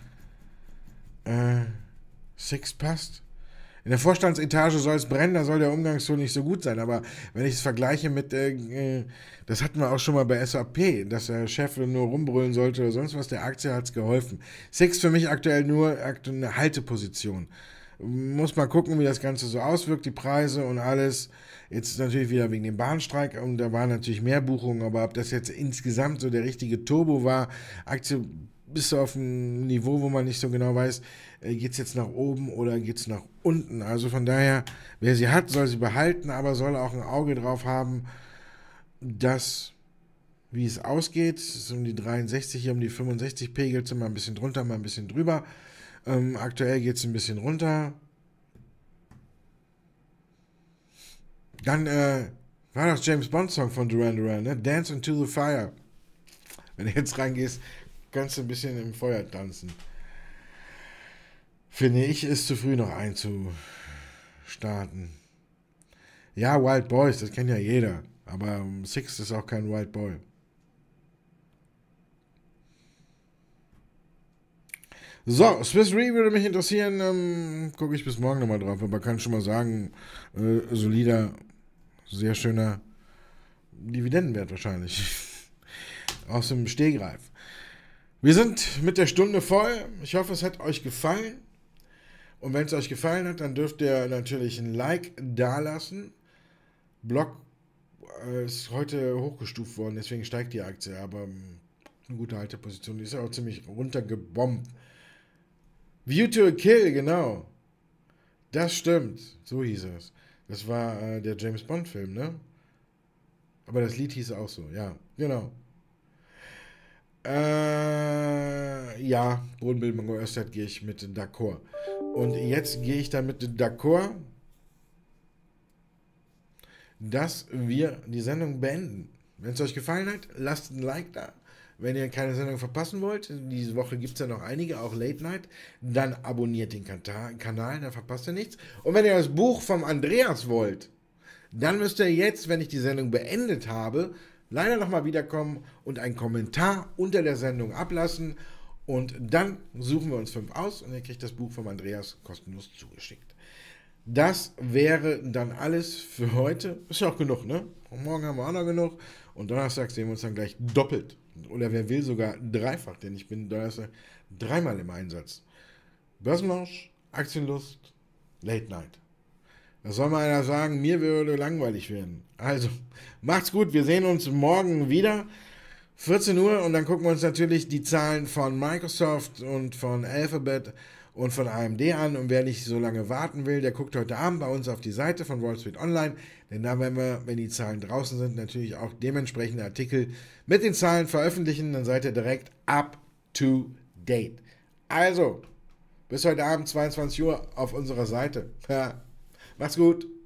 [SPEAKER 1] äh, Sixt passt. In der Vorstandsetage soll es brennen, da soll der Umgangston nicht so gut sein. Aber wenn ich es vergleiche mit, äh, das hatten wir auch schon mal bei S A P, dass der Chef nur rumbrüllen sollte oder sonst was, der Aktie hat es geholfen. Sixt für mich aktuell nur eine Halteposition. Muss mal gucken, wie das Ganze so auswirkt, die Preise und alles. Jetzt natürlich wieder wegen dem Bahnstreik und da waren natürlich mehr Buchungen, aber ob das jetzt insgesamt so der richtige Turbo war, Aktie bis auf ein Niveau, wo man nicht so genau weiß, geht es jetzt nach oben oder geht es nach unten. Also von daher, wer sie hat, soll sie behalten, aber soll auch ein Auge drauf haben, dass, wie es ausgeht, es ist um die dreiundsechzig, hier um die fünfundsechzig pegelt, sind mal ein bisschen drunter, mal ein bisschen drüber. Ähm, aktuell geht es ein bisschen runter. Dann äh, war das James Bond Song von Duran Duran, ne? Dance into the Fire. Wenn du jetzt reingehst, kannst du ein bisschen im Feuer tanzen. Finde ich, ist zu früh noch einzustarten. Ja, Wild Boys, das kennt ja jeder. Aber um, Six ist auch kein Wild Boy. So, Swiss Re würde mich interessieren, ähm, gucke ich bis morgen nochmal drauf, aber kann schon mal sagen, äh, solider, sehr schöner Dividendenwert wahrscheinlich. Aus dem Stegreif. Wir sind mit der Stunde voll. Ich hoffe, es hat euch gefallen. Und wenn es euch gefallen hat, dann dürft ihr natürlich ein Like dalassen. Block äh, ist heute hochgestuft worden, deswegen steigt die Aktie, aber ähm, eine gute Halteposition. Die ist ja auch ziemlich runtergebombt. View to a Kill, genau. Das stimmt. So hieß es. Das war äh, der James Bond Film, ne? Aber das Lied hieß auch so, ja, genau. Äh, ja, Bodenbildung Österreich gehe ich mit d'accord. Und jetzt gehe ich damit d'accord, dass wir die Sendung beenden. Wenn es euch gefallen hat, lasst ein Like da. Wenn ihr keine Sendung verpassen wollt, diese Woche gibt es ja noch einige, auch Late Night, dann abonniert den Kanal, dann verpasst ihr nichts. Und wenn ihr das Buch vom Andreas wollt, dann müsst ihr jetzt, wenn ich die Sendung beendet habe, leider nochmal wiederkommen und einen Kommentar unter der Sendung ablassen. Und dann suchen wir uns fünf aus und ihr kriegt das Buch vom Andreas kostenlos zugeschickt. Das wäre dann alles für heute. Ist ja auch genug, ne? Und morgen haben wir auch noch genug. Und Donnerstag sehen wir uns dann gleich doppelt. Oder wer will, sogar dreifach, denn ich bin Donnerstag dreimal im Einsatz. Börsenlausch, Aktienlust, Late Night. Da soll mal einer sagen, mir würde langweilig werden. Also, macht's gut, wir sehen uns morgen wieder. vierzehn Uhr und dann gucken wir uns natürlich die Zahlen von Microsoft und von Alphabet und von A M D an. Und wer nicht so lange warten will, der guckt heute Abend bei uns auf die Seite von Wall Street Online. Denn da werden wir, wenn die Zahlen draußen sind, natürlich auch dementsprechende Artikel mit den Zahlen veröffentlichen. Dann seid ihr direkt up to date. Also, bis heute Abend zweiundzwanzig Uhr auf unserer Seite. Ja, macht's gut.